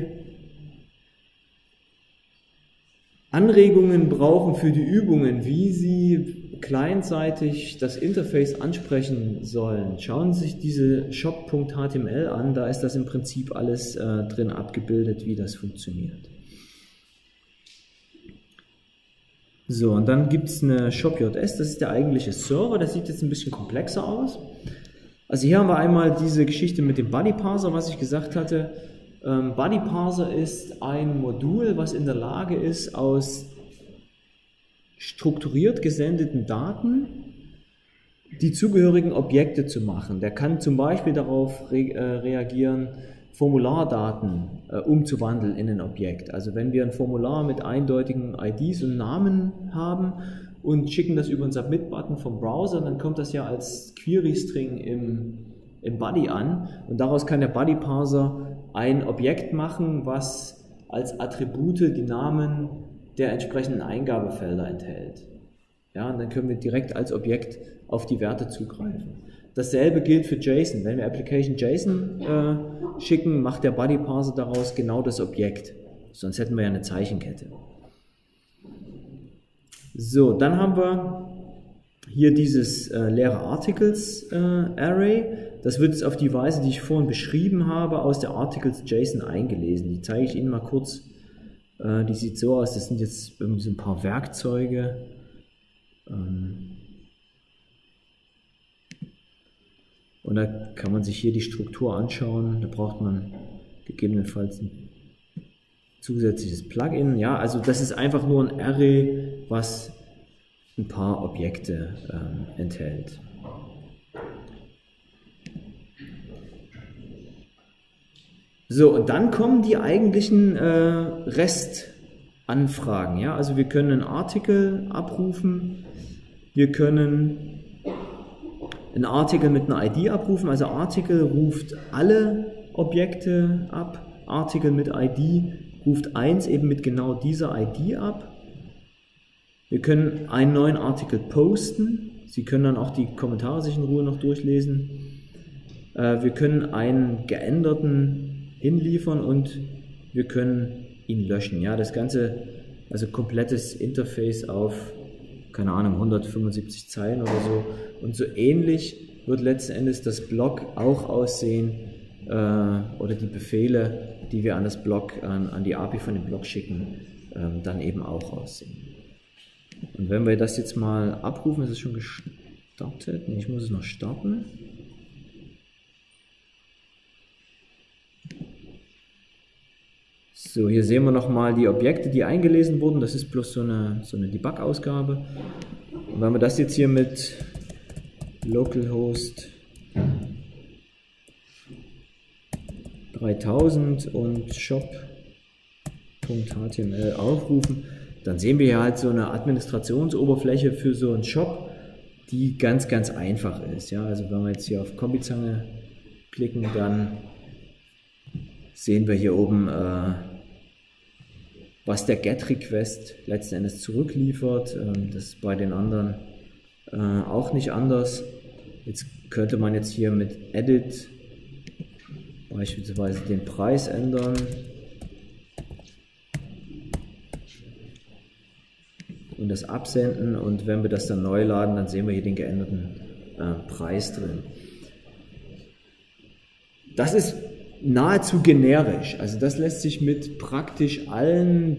Anregungen brauchen für die Übungen, wie Sie clientseitig das Interface ansprechen sollen, schauen Sie sich diese shop.html an, da ist das im Prinzip alles drin abgebildet, wie das funktioniert. So, und dann gibt es eine shop.js, das ist der eigentliche Server, das sieht jetzt ein bisschen komplexer aus. Also hier haben wir einmal diese Geschichte mit dem Body Parser, was ich gesagt hatte. Body Parser ist ein Modul, was in der Lage ist, aus strukturiert gesendeten Daten die zugehörigen Objekte zu machen. Der kann zum Beispiel darauf reagieren, Formulardaten umzuwandeln in ein Objekt. Also wenn wir ein Formular mit eindeutigen IDs und Namen haben und schicken das über einen Submit-Button vom Browser, dann kommt das ja als Query-String im Body an und daraus kann der Body-Parser ein Objekt machen, was als Attribute die Namen der entsprechenden Eingabefelder enthält. Ja, und dann können wir direkt als Objekt auf die Werte zugreifen. Dasselbe gilt für JSON. Wenn wir Application JSON schicken, macht der Body Parser daraus genau das Objekt. Sonst hätten wir ja eine Zeichenkette. So, dann haben wir hier dieses leere Articles Array. Das wird jetzt auf die Weise, die ich vorhin beschrieben habe, aus der Articles JSON eingelesen. Die zeige ich Ihnen mal kurz. Die sieht so aus, das sind jetzt irgendwie so ein paar Werkzeuge. Und da kann man sich hier die Struktur anschauen. Da braucht man gegebenenfalls ein zusätzliches Plugin. Ja, also das ist einfach nur ein Array, was ein paar Objekte enthält. So, und dann kommen die eigentlichen Restanfragen. Ja? Also wir können einen Artikel abrufen, wir können einen Artikel mit einer ID abrufen. Also Artikel ruft alle Objekte ab, Artikel mit ID ruft eins eben mit genau dieser ID ab. Wir können einen neuen Artikel posten. Sie können dann auch die Kommentare sich in Ruhe noch durchlesen. Wir können einen geänderten hinliefern und wir können ihn löschen. Ja, das Ganze, also komplettes Interface auf, keine Ahnung, 175 Zeilen oder so. Und so ähnlich wird letzten Endes das Blog auch aussehen oder die Befehle, die wir an das Blog, an die API von dem Blog schicken, dann eben auch aussehen. Und wenn wir das jetzt mal abrufen, ist es schon gestartet? Nee, ich muss es noch starten. So, hier sehen wir nochmal die Objekte, die eingelesen wurden. Das ist bloß so eine Debug-Ausgabe. Und wenn wir das jetzt hier mit localhost 3000 und shop.html aufrufen, dann sehen wir hier halt so eine Administrationsoberfläche für so einen Shop, die ganz, ganz einfach ist. Ja, also wenn wir jetzt hier auf Kombizange klicken, dann sehen wir hier oben, was der GET-Request letzten Endes zurückliefert. Das ist bei den anderen auch nicht anders. Jetzt könnte man jetzt hier mit Edit beispielsweise den Preis ändern. Und das absenden, und wenn wir das dann neu laden, dann sehen wir hier den geänderten Preis drin. Das ist nahezu generisch, also das lässt sich mit praktisch allen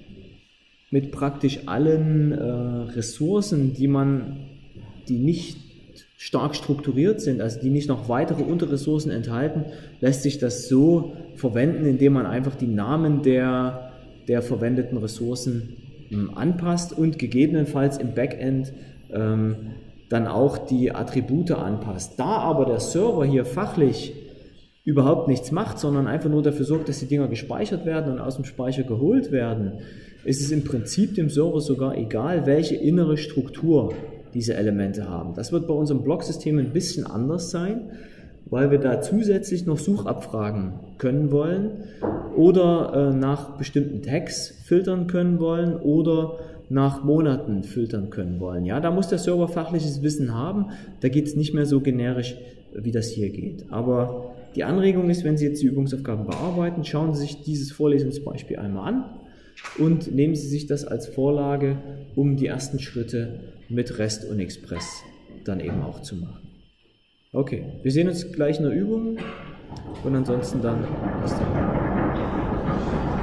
Ressourcen, die nicht stark strukturiert sind, also die nicht noch weitere Unterressourcen enthalten, lässt sich das so verwenden, indem man einfach die Namen der verwendeten Ressourcen anpasst und gegebenenfalls im Backend dann auch die Attribute anpasst. Da aber der Server hier fachlich überhaupt nichts macht, sondern einfach nur dafür sorgt, dass die Dinger gespeichert werden und aus dem Speicher geholt werden, ist es im Prinzip dem Server sogar egal, welche innere Struktur diese Elemente haben. Das wird bei unserem Blocksystem ein bisschen anders sein. weil wir da zusätzlich noch Suchabfragen können wollen oder nach bestimmten Tags filtern können wollen oder nach Monaten filtern können wollen. Ja, da muss der Server fachliches Wissen haben, da geht es nicht mehr so generisch, wie das hier geht. Aber die Anregung ist, wenn Sie jetzt die Übungsaufgaben bearbeiten, schauen Sie sich dieses Vorlesungsbeispiel einmal an und nehmen Sie sich das als Vorlage, um die ersten Schritte mit REST und Express dann eben auch zu machen. Okay, wir sehen uns gleich in der Übung und ansonsten dann nächste Woche.